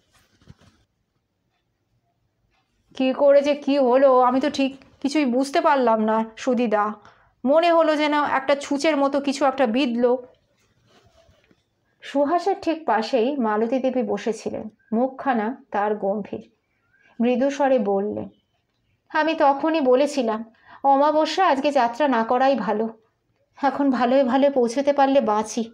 কি করে যে কি হলো আমি তো ঠিক কিছুই বুঝতে পারলাম না সুদিদা, মনে হলো যেন একটা ছুঁচের মতো কিছু একটা বিঁধল। সুহাসের ঠিক পাশেই মালতী দেবী বসেছিলেন, মুখখানা তার গম্ভীর। মৃদু স্বরে বললেন, আমি তখনই বলেছিলাম অমাবস্যা আজকে যাত্রা না করাই ভালো, এখন ভালোই ভালো পৌঁছতে পারলে বাঁচি।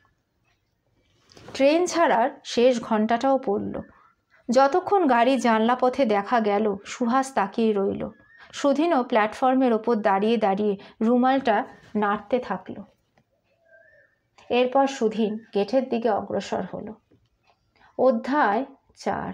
ট্রেন ছাড়ার শেষ ঘন্টাটাও পড়ল। যতক্ষণ গাড়ি জানলা পথে দেখা গেল সুহাস তাকিয়ে রইল। সুধীনও প্ল্যাটফর্মের ওপর দাঁড়িয়ে দাঁড়িয়ে রুমালটা নাড়তে থাকলো। এরপর সুধীন গেটের দিকে অগ্রসর হলো। অধ্যায় 4।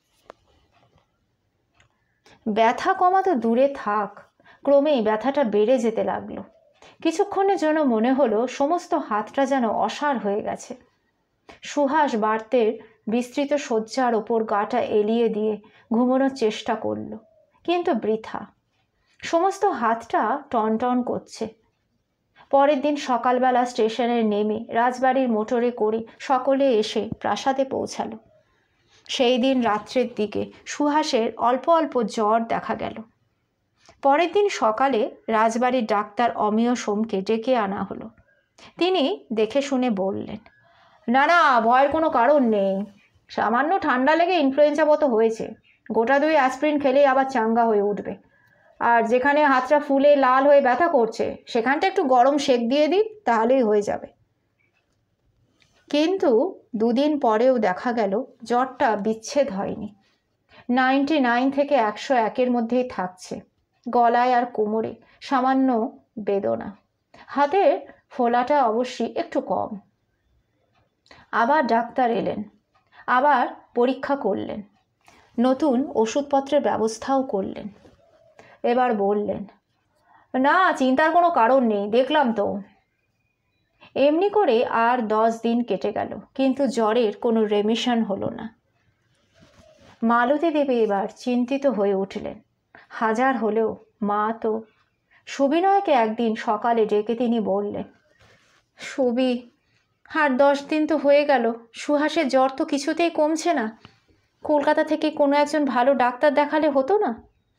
ব্যথা কমা তো দূরে থাক, ক্রমেই ব্যথাটা বেড়ে যেতে লাগলো। কিছুক্ষণের জন্য মনে হলো সমস্ত হাতটা যেন অসাড় হয়ে গেছে। সুহাস বার্তের বিস্তৃত শয্যার ওপর গাটা এলিয়ে দিয়ে ঘুমানোর চেষ্টা করল, কিন্তু বৃথা। সমস্ত হাতটা টনটন করছে। পরের দিন সকালবেলা স্টেশনে নেমে রাজবাড়ির মোটরে করে সকলে এসে প্রাসাদে পৌঁছালো। সেই দিন রাত্রের দিকে সুহাসের অল্প অল্প জ্বর দেখা গেল। পরের দিন সকালে রাজবাড়ির ডাক্তার অমিয় সোমকে ডেকে আনা হলো। তিনি দেখে শুনে বললেন, না না, ভয়ের কোনো কারণ নেই, সামান্য ঠান্ডা লেগে ইনফ্লুয়েঞ্জা মতো হয়েছে, গোটা 2 অ্যাসপ্রিন খেলেই আবার চাঙ্গা হয়ে উঠবে। আর যেখানে হাতটা ফুলে লাল হয়ে ব্যথা করছে সেখানটা একটু গরম সেক দিয়ে দিই, তাহলেই হয়ে যাবে। কিন্তু 2 দিন পরেও দেখা গেল জ্বরটা বিচ্ছেদ হয়নি, 99 থেকে 101-এর মধ্যেই থাকছে। গলায় আর কোমরে সামান্য বেদনা, হাতের ফোলাটা অবশ্যই একটু কম। আবার ডাক্তার এলেন, আবার পরীক্ষা করলেন, নতুন ওষুধপত্রের ব্যবস্থাও করলেন। এবার বললেন, না, চিন্তার কোনো কারণ নেই, দেখলাম তো। এমনি করে আর 10 দিন কেটে গেল, কিন্তু জ্বরের কোনো রেমিশন হলো না। মালতী দেবী এবার চিন্তিত হয়ে উঠলেন। হাজার হলেও মা তো। সুবিনয়কে একদিন সকালে ডেকে তিনি বললেন, সুবি, আর 10 দিন তো হয়ে গেল, সুহাসের জ্বর তো কিছুতেই কমছে না। কলকাতা থেকে কোনো একজন ভালো ডাক্তার দেখালে হতো না?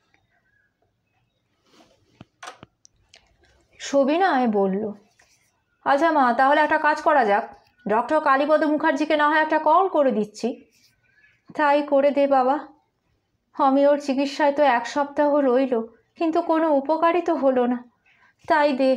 সুবিনয় বলল, আচ্ছা মা, তাহলে একটা কাজ করা যাক, ডক্টর কালীপদ মুখার্জিকে না হয় একটা কল করে দিচ্ছি। তাই করে দে বাবা, আমি ওর চিকিৎসায় তো 1 সপ্তাহ রইল, কিন্তু কোনো উপকারই তো হলো না, তাই দে।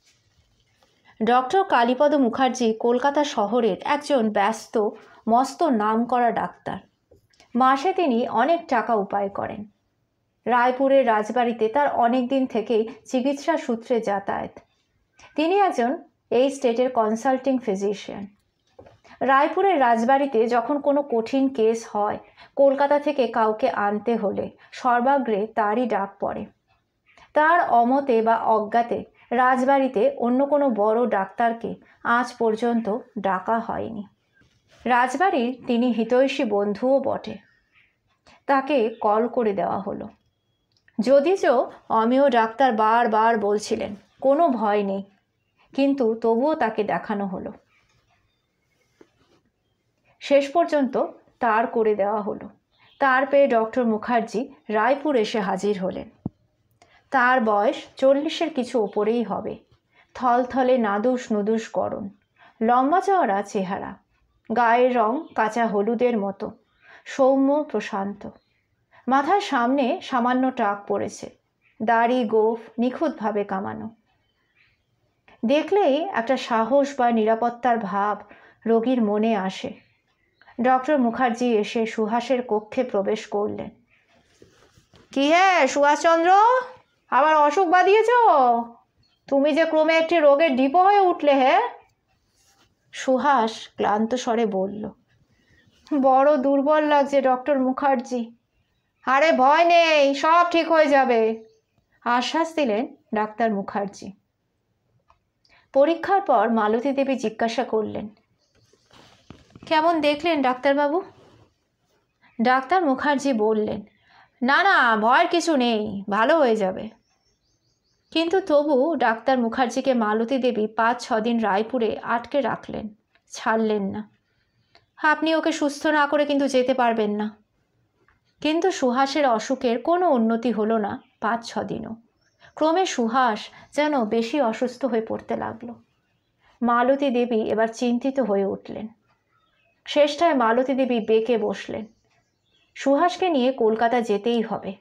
ডক্টর কালীপদ মুখার্জি কলকাতা শহরের একজন ব্যস্ত মস্ত নামকরা ডাক্তার। মাসে তিনি অনেক টাকা উপায় করেন। রায়পুরের রাজবাড়িতে তার অনেক দিন থেকেই চিকিৎসা সূত্রে যাতায়াত। তিনি একজন এই স্টেটের কনসাল্টিং ফিজিশিয়ান। রায়পুরের রাজবাড়িতে যখন কোনো কঠিন কেস হয়, কলকাতা থেকে কাউকে আনতে হলে সর্বাগ্রে তারই ডাক পড়ে। তার অমতে বা অজ্ঞাতে রাজবাড়িতে অন্য কোনো বড় ডাক্তারকে আজ পর্যন্ত ডাকা হয়নি। রাজবাড়ির তিনি হিতৈষী বন্ধুও বটে। তাকে কল করে দেওয়া হলো। যদিও অমিয় ডাক্তার বারবার বলছিলেন কোনো ভয় নেই, কিন্তু তবুও তাকে দেখানো হলো। শেষ পর্যন্ত তার করে দেওয়া হলো। তার পেয়ে ডক্টর মুখার্জি রায়পুর এসে হাজির হলেন। তার বয়স 40-এর কিছু ওপরেই হবে। থলথলে নাদুস নুদুস গড়ন, লম্বা চওড়া চেহারা, গায়ের রং কাঁচা হলুদের মতো, সৌম্য প্রশান্ত। মাথার সামনে সামান্য টাক পড়েছে, দাড়ি গোঁফ নিখুঁতভাবে কামানো। দেখলেই একটা সাহস বা নিরাপত্তার ভাব রোগীর মনে আসে। ডক্টর মুখার্জি এসে সুহাসের কক্ষে প্রবেশ করলেন। কি হে সুভাষচন্দ্র, আবার অসুখ বাঁধিয়েছ? তুমি যে ক্রমে একটি রোগের ডিপো হয়ে উঠলে হে। সুহাস ক্লান্ত স্বরে বলল, বড় দুর্বল লাগছে ডক্টর মুখার্জি। আরে ভয় নেই, সব ঠিক হয়ে যাবে, আশ্বাস দিলেন ডাক্তার মুখার্জি। পরীক্ষার পর মালতী দেবী জিজ্ঞাসা করলেন, কেমন দেখলেন ডাক্তারবাবু? ডাক্তার মুখার্জি বললেন, না না, ভয়ের কিছু নেই, ভালো হয়ে যাবে। কিন্তু তবু ডাক্তার মুখার্জিকে মালতী দেবী 5-6 দিন রায়পুরে আটকে রাখলেন, ছাড়লেন না। আপনি ওকে সুস্থ না করে কিন্তু যেতে পারবেন না। কিন্তু সুহাসের অসুখের কোনো উন্নতি হলো না 5-6 দিনও। ক্রমে সুহাস যেন বেশি অসুস্থ হয়ে পড়তে লাগলো। মালতী দেবী এবার চিন্তিত হয়ে উঠলেন। শেষটায় মালতী দেবী বেঁকে বসলেন। সুহাসকে নিয়ে কলকাতা যেতেই হবে।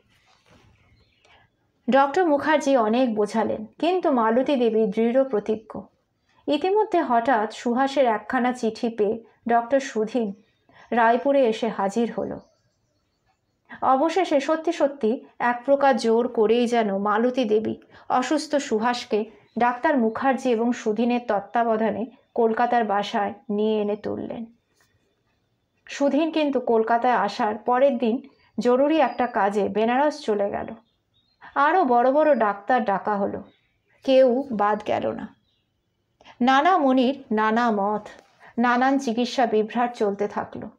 ডক্টর মুখার্জি অনেক বোঝালেন, কিন্তু মালতী দেবী দৃঢ় প্রতিজ্ঞ। ইতিমধ্যে হঠাৎ সুহাসের একখানা চিঠি পেয়ে ডক্টর সুধীন রায়পুরে এসে হাজির হলো। অবশেষে সত্যি সত্যি এক প্রকার জোর করেই যেন মালতী দেবী অসুস্থ সুহাসকে ডাক্তার মুখার্জি এবং সুধীনের তত্ত্বাবধানে কলকাতার বাসায় নিয়ে এনে তুললেন। সুধীন কিন্তু কলকাতায় আসার পরের দিন জরুরি একটা কাজে বেনারস চলে গেল। আরও বড় বড় ডাক্তার ডাকা হলো, কেউ বাদ গেল না। নানা মনির নানা মত, নানান চিকিৎসা বিভ্রাট চলতে থাকলো।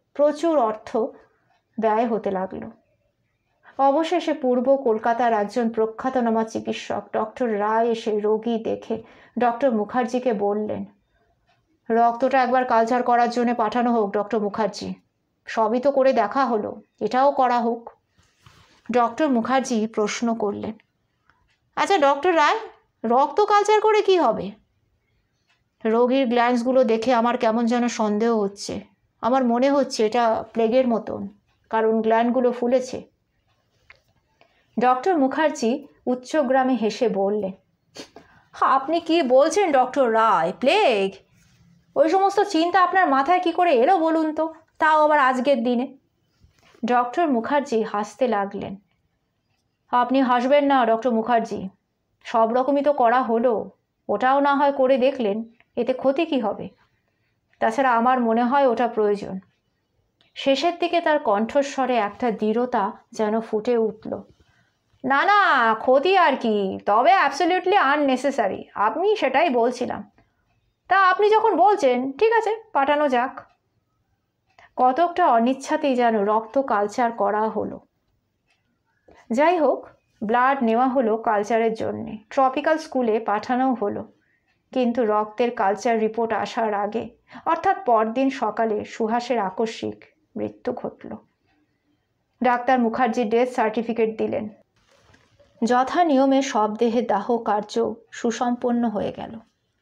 প্রচুর অর্থ ব্যয় হতে লাগলো। অবশেষে পূর্ব কলকাতার একজন প্রখ্যাতনামা চিকিৎসক ডক্টর রায় এসে রোগী দেখে ডক্টর মুখার্জিকে বললেন, রক্তটা একবার কালচার করার জন্য পাঠানো হোক ডক্টর মুখার্জি। সবই তো করে দেখা হলো, এটাও করা হোক। ডক্টর মুখার্জি প্রশ্ন করলেন, আচ্ছা ডক্টর রায়, রক্ত কালচার করে কি হবে? রোগীর গ্ল্যান্ডসগুলো দেখে আমার কেমন যেন সন্দেহ হচ্ছে। আমার মনে হচ্ছে এটা প্লেগের মতন, কারণ গ্ল্যান্ডগুলো ফুলেছে। ডক্টর মুখার্জি উচ্চগ্রামে হেসে বললেন, আপনি কি বলছেন ডক্টর রায়? প্লেগ? ওই সমস্ত চিন্তা আপনার মাথায় কি করে এলো বলুন তো, তাও আবার আজকের দিনে? ডক্টর মুখার্জি হাসতে লাগলেন। আপনি হাসবেন না ডক্টর মুখার্জি, সব রকমই তো করা হলো, ওটাও না হয় করে দেখলেন, এতে ক্ষতি কি হবে? তাছাড়া আমার মনে হয় ওটা প্রয়োজন। শেষের দিকে তার কণ্ঠস্বরে একটা দৃঢ়তা যেন ফুটে উঠল। না না, ক্ষতি আর কি, তবে অ্যাবসলিউটলি আননেসেসারি, আপনি সেটাই বলছিলাম। তা আপনি যখন বলছেন, ঠিক আছে, পাঠানো যাক। কতকটা অনিচ্ছাতেই যেন রক্ত কালচার করা হলো। যাই হোক, ব্লাড নেওয়া হলো কালচারের জন্যে, ট্রপিক্যাল স্কুলে পাঠানো হলো। কিন্তু রক্তের কালচার রিপোর্ট আসার আগে, অর্থাৎ পরদিন সকালে সুহাসের আকস্মিক মৃত্যু ঘটল। ডাক্তার মুখার্জি ডেথ সার্টিফিকেট দিলেন। যথা নিয়মে সব দেহে দাহ কার্য সুসম্পন্ন হয়ে গেল।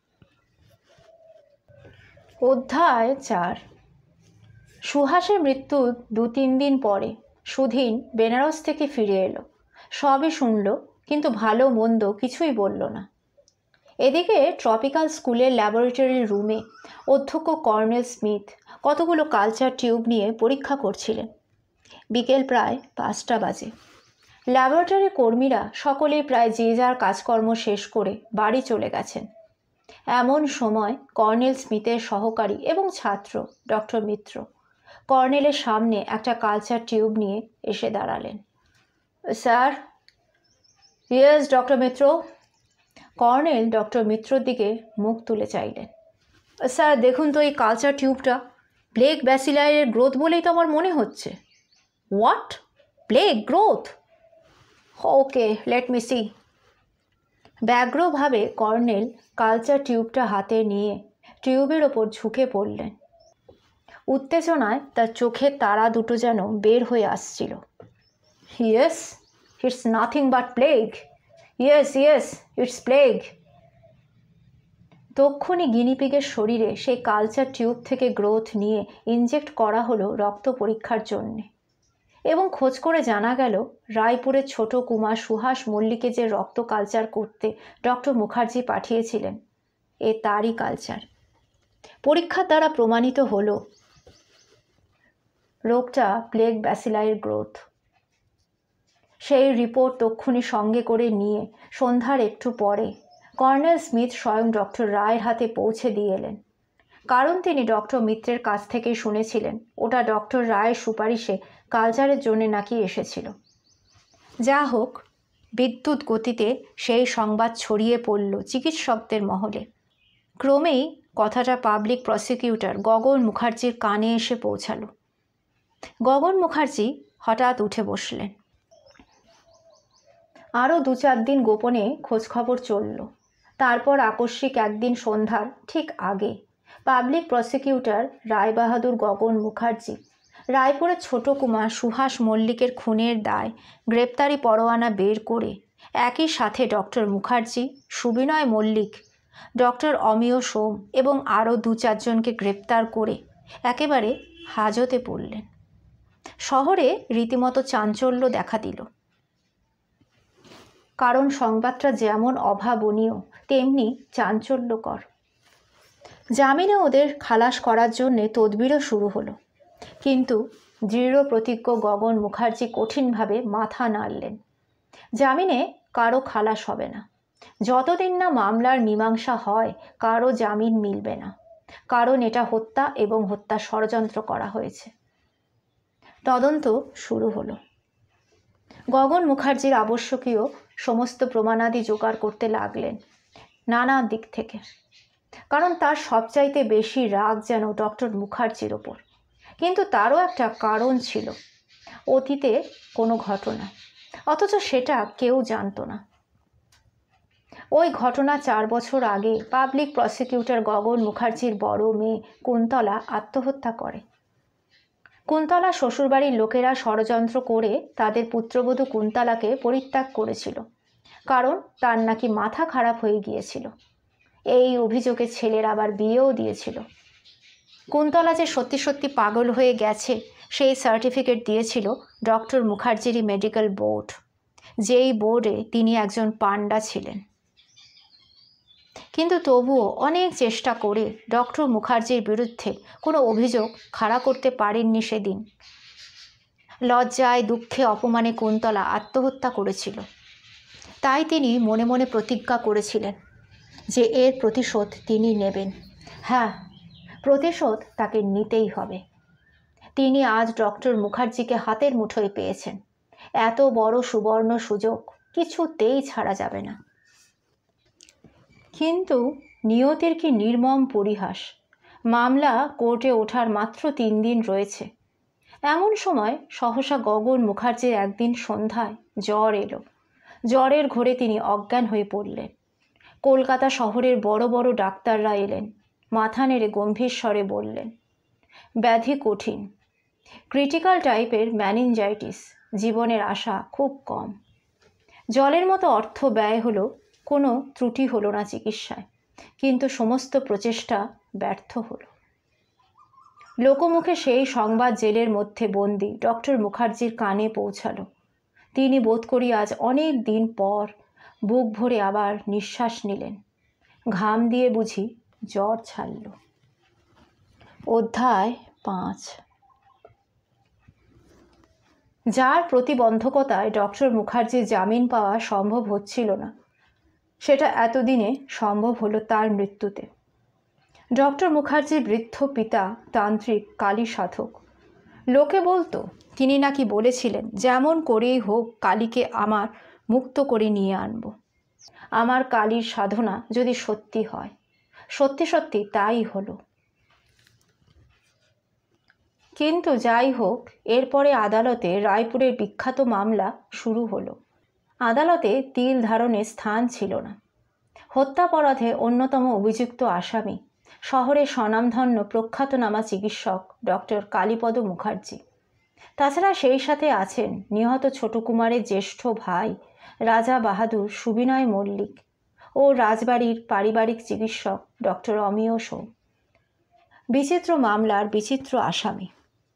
অধ্যায় 4। সুহাসের মৃত্যুর 2-3 দিন পরে সুধীন বেনারস থেকে ফিরে এলো। সবই শুনল, কিন্তু ভালো মন্দ কিছুই বলল না। এদিকে ট্রপিক্যাল স্কুলের ল্যাবরেটরি রুমে অধ্যক্ষ কর্নেল স্মিথ কতগুলো কালচার টিউব নিয়ে পরীক্ষা করছিলেন। বিকেল প্রায় 5টা বাজে। ল্যাবরেটরি কর্মীরা সকলেই প্রায় যে যার কাজকর্ম শেষ করে বাড়ি চলে গেছেন। এমন সময় কর্নেল স্মিথের সহকারী এবং ছাত্র ডক্টর মিত্র কর্নেলের সামনে একটা কালচার টিউব নিয়ে এসে দাঁড়ালেন। Sir? Yes doctor Mitra. Colonel doctor মিত্রর দিকে মুখ তুলে চাইলেন। স্যার দেখুন তো এই কালচার টিউবটা, প্লেগ ব্যাসিলাইয়ের গ্রোথ বলেই তো আমার মনে হচ্ছে। What? Plague growth? Okay, let me see. ব্যগ্রভাবে কর্নেল কালচার টিউবটা হাতে নিয়ে টিউবের ওপর ঝুঁকে পড়লেন। উত্তেজনায় তার চোখের তারা দুটো যেন বের হয়ে আসছিল। Yes, it's nothing but plague. Yes yes, it's plague. তক্ষুনি গিনিপিগের শরীরে সেই কালচার টিউব থেকে গ্রোথ নিয়ে ইনজেক্ট করা হলো রক্ত পরীক্ষার জন্যে, এবং খোঁজ করে জানা গেল রায়পুরের ছোট কুমার সুহাস মল্লিকে যে রক্ত কালচার করতে ডক্টর মুখার্জি পাঠিয়েছিলেন, এ তারই কালচার। পরীক্ষার দ্বারা প্রমাণিত হলো রোগটা প্লেগ ব্যাসিলাইয়ের গ্রোথ। সেই রিপোর্ট তক্ষুনি সঙ্গে করে নিয়ে সন্ধ্যার একটু পরে কর্নেল স্মিথ স্বয়ং ডক্টর রায়ের হাতে পৌঁছে দিয়ে এলেন। কারণ তিনি ডক্টর মিত্রের কাছ থেকেই শুনেছিলেন ওটা ডক্টর রায়ের সুপারিশে কালচারের জন্য নাকি এসেছিল। যা হোক, বিদ্যুৎ গতিতে সেই সংবাদ ছড়িয়ে পড়ল চিকিৎসকদের মহলে। ক্রমেই কথাটা পাবলিক প্রসিকিউটর গগন মুখার্জির কানে এসে পৌঁছালো। গগন মুখার্জি হঠাৎ উঠে বসলেন। আরও 2-4 দিন গোপনে খোঁজখবর চলল। তারপর আকস্মিক একদিন সন্ধ্যার ঠিক আগে পাবলিক প্রসিকিউটর রায়বাহাদুর গগন মুখার্জি রায়পুরের ছোট কুমার সুহাস মল্লিকের খুনের দায় গ্রেপ্তারি পরোয়ানা বের করে একই সাথে ডক্টর মুখার্জি, সুবিনয় মল্লিক, ডক্টর অমিয় সোম এবং আরও 2-4 জনকে গ্রেপ্তার করে একেবারে হাজতে পড়লেন। শহরে রীতিমতো চাঞ্চল্য দেখা দিল। কারণ সংবাদটা যেমন অভাবনীয় তেমনি চাঞ্চল্যকর। জামিনে ওদের খালাস করার জন্যে তদবিরও শুরু হলো, কিন্তু দৃঢ় প্রতিজ্ঞ গগন মুখার্জি কঠিনভাবে মাথা নাড়লেন। জামিনে কারো খালাস হবে না। যতদিন না মামলার মীমাংসা হয় কারো জামিন মিলবে না, কারণ এটা হত্যা এবং হত্যা ষড়যন্ত্র করা হয়েছে। তদন্ত শুরু হলো। গগন মুখার্জির আবশ্যকীয় সমস্ত প্রমাণাদি জোগাড় করতে লাগলেন নানা দিক থেকে, কারণ তার সবচাইতে বেশি রাগ যেন ডক্টর মুখার্জির ওপর। কিন্তু তারও একটা কারণ ছিল, অতীতে কোনো ঘটনা, অথচ সেটা কেউ জানতো না। ওই ঘটনা 4 বছর আগে পাবলিক প্রসিকিউটর গগন মুখার্জির বড় মেয়ে কুন্তলা আত্মহত্যা করে। কুন্তলা শ্বশুরবাড়ির লোকেরা ষড়যন্ত্র করে তাদের পুত্রবধূ কুন্তলাকে পরিত্যাগ করেছিল, কারণ তার নাকি মাথা খারাপ হয়ে গিয়েছিল। এই অভিযোগে ছেলের আবার বিয়েও দিয়েছিল। কুন্তলা যে সত্যি সত্যি পাগল হয়ে গেছে সেই সার্টিফিকেট দিয়েছিল ডক্টর মুখার্জিরই মেডিকেল বোর্ড, যেই বোর্ডে তিনি একজন পান্ডা ছিলেন। কিন্তু তবুও অনেক চেষ্টা করে ডক্টর মুখার্জির বিরুদ্ধে কোনো অভিযোগ খাড়া করতে পারেননি সেদিন। লজ্জায় দুঃখে অপমানে কুন্তলা আত্মহত্যা করেছিল। তাই তিনি মনে মনে প্রতিজ্ঞা করেছিলেন যে এর প্রতিশোধ তিনি নেবেন। হ্যাঁ, প্রতিশোধ তাকে নিতেই হবে। তিনি আজ ডক্টর মুখার্জিকে হাতের মুঠোয় পেয়েছেন। এত বড় সুবর্ণ সুযোগ কিছুতেই ছাড়া যাবে না। কিন্তু নিয়তির কি নির্মম পরিহাস! মামলা কোর্টে ওঠার মাত্র 3 দিন রয়েছে। এমন সময় সহসা গগন মুখার্জির একদিন সন্ধ্যায় জ্বর এলো। জ্বরের ঘোরে তিনি অজ্ঞান হয়ে পড়লেন। কলকাতা শহরের বড় বড় ডাক্তাররা এলেন, মাথা নেড়ে গম্ভীর স্বরে বললেন, ব্যাধি কঠিন, ক্রিটিক্যাল টাইপের ম্যানিনজাইটিস, জীবনের আশা খুব কম। জলের মতো অর্থ ব্যয় হলো, কোনো ত্রুটি হলো না চিকিৎসায়, কিন্তু সমস্ত প্রচেষ্টা ব্যর্থ হলো। লোকমুখে সেই সংবাদ জেলের মধ্যে বন্দি ডক্টর মুখার্জির কানে পৌঁছালো। তিনি বোধ করি আজ অনেক দিন পর বুক ভরে আবার নিঃশ্বাস নিলেন। ঘাম দিয়ে বুঝি জ্বর ছাড়ল। অধ্যায় 5। যার প্রতিবন্ধকতায় ডক্টর মুখার্জির জামিন পাওয়া সম্ভব হচ্ছিল না, সেটা এতদিনে সম্ভব হলো তার মৃত্যুতে। ডক্টর মুখার্জির বৃদ্ধ পিতা তান্ত্রিক কালী সাধক। লোকে বলতো তিনি নাকি বলেছিলেন, যেমন করেই হোক কালীকে আমার মুক্ত করে নিয়ে আনব। আমার কালীর সাধনা যদি সত্যি হয়, সত্যি সত্যি তাই হলো। কিন্তু যাই হোক, এরপরে আদালতে রায়পুরের বিখ্যাত মামলা শুরু হলো। আদালতে তিল ধারণের স্থান ছিল না। হত্যাপরাধে অন্যতম অভিযুক্ত আসামি শহরের স্বনামধন্য প্রখ্যাতনামা চিকিৎসক ডক্টর কালীপদ মুখার্জি। তাছাড়া সেই সাথে আছেন নিহত ছোটকুমারের জ্যেষ্ঠ ভাই রাজা বাহাদুর সুবিনয় মল্লিক ও রাজবাড়ির পারিবারিক চিকিৎসক ডক্টর অমিয় সোম। বিচিত্র মামলার বিচিত্র আসামি।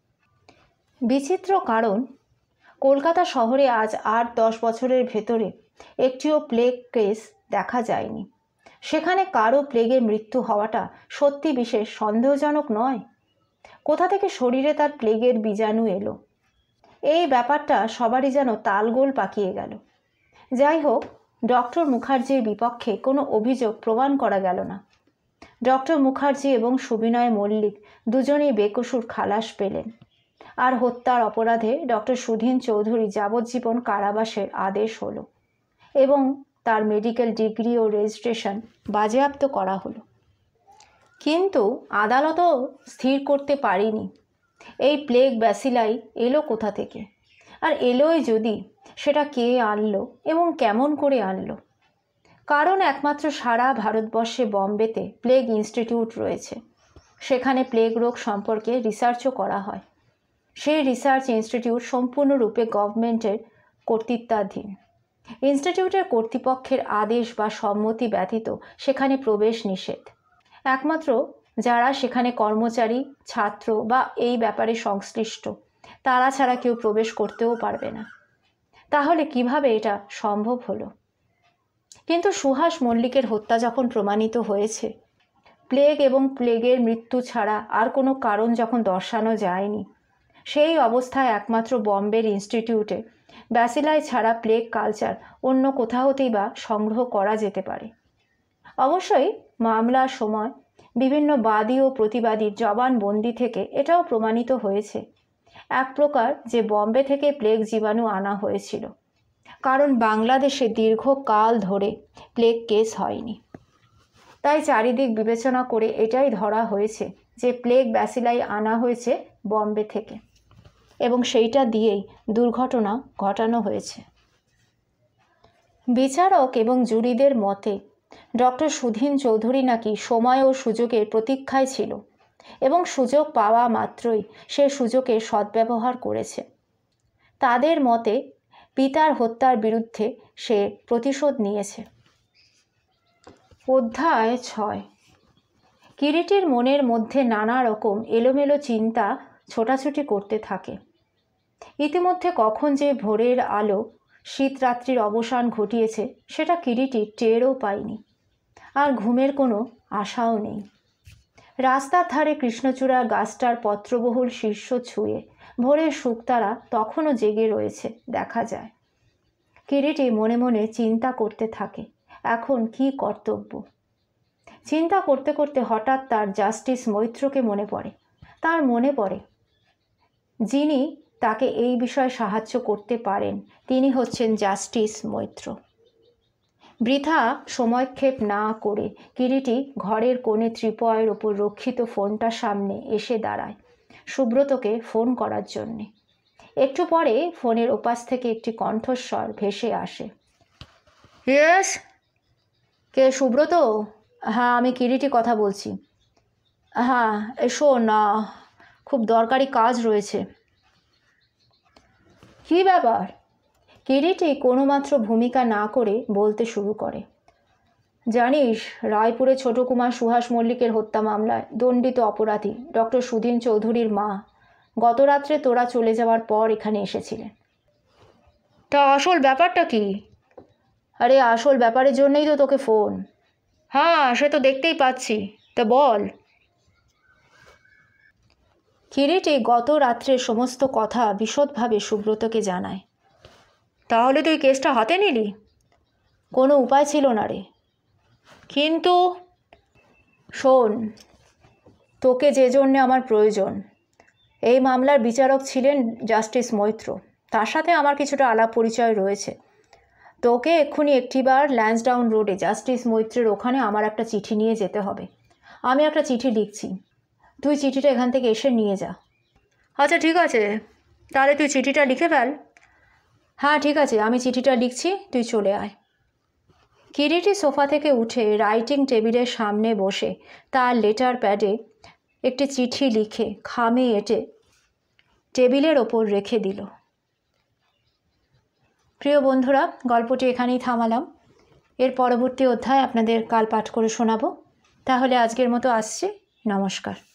বিচিত্র কারণ, কলকাতা শহরে আজ 8-10 বছরের ভেতরে একটিও প্লেগ কেস দেখা যায়নি। সেখানে কারো প্লেগের মৃত্যু হওয়াটা সত্যি বিশেষ সন্দেহজনক নয়। কোথা থেকে শরীরে তার প্লেগের বীজাণু এলো, এই ব্যাপারটা সবারই যেন তালগোল পাকিয়ে গেল। যাই হোক, ডক্টর মুখার্জির বিপক্ষে কোনো অভিযোগ প্রমাণ করা গেল না। ডক্টর মুখার্জি এবং সুবিনয় মল্লিক দুজনেই বেকসুর খালাস পেলেন। আর হত্যার অপরাধে ডক্টর সুধীন চৌধুরী যাবজ্জীবন কারাবাসের আদেশ হলো এবং তার মেডিকেল ডিগ্রি ও রেজিস্ট্রেশন বাজেয়াপ্ত করা হলো। কিন্তু আদালতও স্থির করতে পারেনি এই প্লেগ ব্যাসিলাই এলো কোথা থেকে, আর এলোই যদি, সেটা কে আনলো এবং কেমন করে আনলো। কারণ একমাত্র সারা ভারতবর্ষে বম্বেতে প্লেগ ইনস্টিটিউট রয়েছে। সেখানে প্লেগ রোগ সম্পর্কে রিসার্চও করা হয়। সেই রিসার্চ ইনস্টিটিউট সম্পূর্ণরূপে গভর্নমেন্টের কর্তৃত্বাধীন। ইনস্টিটিউটের কর্তৃপক্ষের আদেশ বা সম্মতি ব্যতীত সেখানে প্রবেশ নিষেধ। একমাত্র যারা সেখানে কর্মচারী, ছাত্র বা এই ব্যাপারে সংশ্লিষ্ট, তারা ছাড়া কেউ প্রবেশ করতেও পারবে না। তাহলে কিভাবে এটা সম্ভব হলো? কিন্তু সুহাস মল্লিকের হত্যা যখন প্রমাণিত হয়েছে, প্লেগ এবং প্লেগের মৃত্যু ছাড়া আর কোনো কারণ যখন দর্শানো যায়নি, সেই অবস্থায় একমাত্র বম্বের ইনস্টিটিউটে ব্যাসিলাই ছাড়া প্লেগ কালচার অন্য কোথাও হতেই বা সংগ্রহ করা যেতে পারে। অবশ্যই মামলার সময় বিভিন্ন বাদী ও প্রতিবাদীর জবানবন্দি থেকে এটাও প্রমাণিত হয়েছে এক প্রকার যে বম্বে থেকে প্লেগ জীবাণু আনা হয়েছিল, কারণ বাংলাদেশে দীর্ঘকাল ধরে প্লেগ কেস হয়নি। তাই চারিদিক বিবেচনা করে এটাই ধরা হয়েছে যে প্লেগ ব্যাসিলাই আনা হয়েছে বম্বে থেকে, এবং সেইটা দিয়েই দুর্ঘটনা ঘটানো হয়েছে। বিচারক এবং জুরিদের মতে ডক্টর সুধীন চৌধুরী নাকি সময় ও সুযোগের প্রতীক্ষায় ছিল এবং সুযোগ পাওয়া মাত্রই সে সুযোগের সদ্ব্যবহার করেছে। তাদের মতে পিতার হত্যার বিরুদ্ধে সে প্রতিশোধ নিয়েছে। অধ্যায় 6। কিরিটির মনের মধ্যে নানা রকম এলোমেলো চিন্তা ছোটাছুটি করতে থাকে। ইতিমধ্যে কখন যে ভোরের আলো শীতরাত্রির অবসান ঘটিয়েছে সেটা কিরিটি টেরও পায়নি, আর ঘুমের কোনো আশাও নেই। রাস্তার ধারে কৃষ্ণচূড়া গাছটার পত্রবহুল শীর্ষ ছুঁয়ে ভোরের শুকতারা তখনও জেগে রয়েছে দেখা যায়। কিরিটি মনে মনে চিন্তা করতে থাকে এখন কি কর্তব্য। চিন্তা করতে করতে হঠাৎ তার জাস্টিস মৈত্রকে মনে পড়ে। তার মনে পড়ে যিনি তাকে এই বিষয়ে সাহায্য করতে পারেন তিনি হচ্ছেন জাস্টিস মৈত্র। বৃথা সময়ক্ষেপ না করে কিরিটি ঘরের কোণে ত্রিপয়ের ওপর রক্ষিত ফোনটার সামনে এসে দাঁড়ায় সুব্রতকে ফোন করার জন্যে। একটু পরে ফোনের ওপাশ থেকে একটি কণ্ঠস্বর ভেসে আসে। ইয়েস, কে সুব্রত? হ্যাঁ, আমি কিরিটি কথা বলছি। হ্যাঁ, শোন, খুব দরকারি কাজ রয়েছে। কী ব্যাপার? কিরিটি কোনোমাত্র ভূমিকা না করে বলতে শুরু করে, জানিস, রায়পুরে ছোট কুমার সুহাস মল্লিকের হত্যা মামলায় দণ্ডিত অপরাধী ডক্টর সুধীন চৌধুরীর মা গত রাত্রে তোরা চলে যাওয়ার পর এখানে এসেছিলেন। তা আসল ব্যাপারটা কি? আরে আসল ব্যাপারের জন্যই তো তোকে ফোন। হ্যাঁ, সে তো দেখতেই পাচ্ছি, তা বল। কিরিটি গত রাত্রের সমস্ত কথা বিশদভাবে সুব্রতকে জানায়। তাহলে তুই কেসটা হাতে নিলি? কোনো উপায় ছিল না রে। কিন্তু শোন, তোকে যে জন্যে আমার প্রয়োজন, এই মামলার বিচারক ছিলেন জাস্টিস মৈত্র, তার সাথে আমার কিছুটা আলাপ পরিচয় রয়েছে। তোকে এক্ষুনি একটিবার ল্যান্সডাউন রোডে জাস্টিস মৈত্রের ওখানে আমার একটা চিঠি নিয়ে যেতে হবে। আমি একটা চিঠি লিখছি, তুই চিঠিটা এখান থেকে এসে নিয়ে যা। আচ্ছা ঠিক আছে, তাহলে তুই চিঠিটা লিখে ফেল। হ্যাঁ ঠিক আছে, আমি চিঠিটা লিখছি, তুই চলে আয়। কিরিটি সোফা থেকে উঠে রাইটিং টেবিলের সামনে বসে তার লেটার প্যাডে একটি চিঠি লিখে খামে এঁটে টেবিলের ওপর রেখে দিল। প্রিয় বন্ধুরা, গল্পটি এখানেই থামালাম। এর পরবর্তী অধ্যায় আপনাদের কাল পাঠ করে শোনাবো। তাহলে আজকের মতো আসছি, নমস্কার।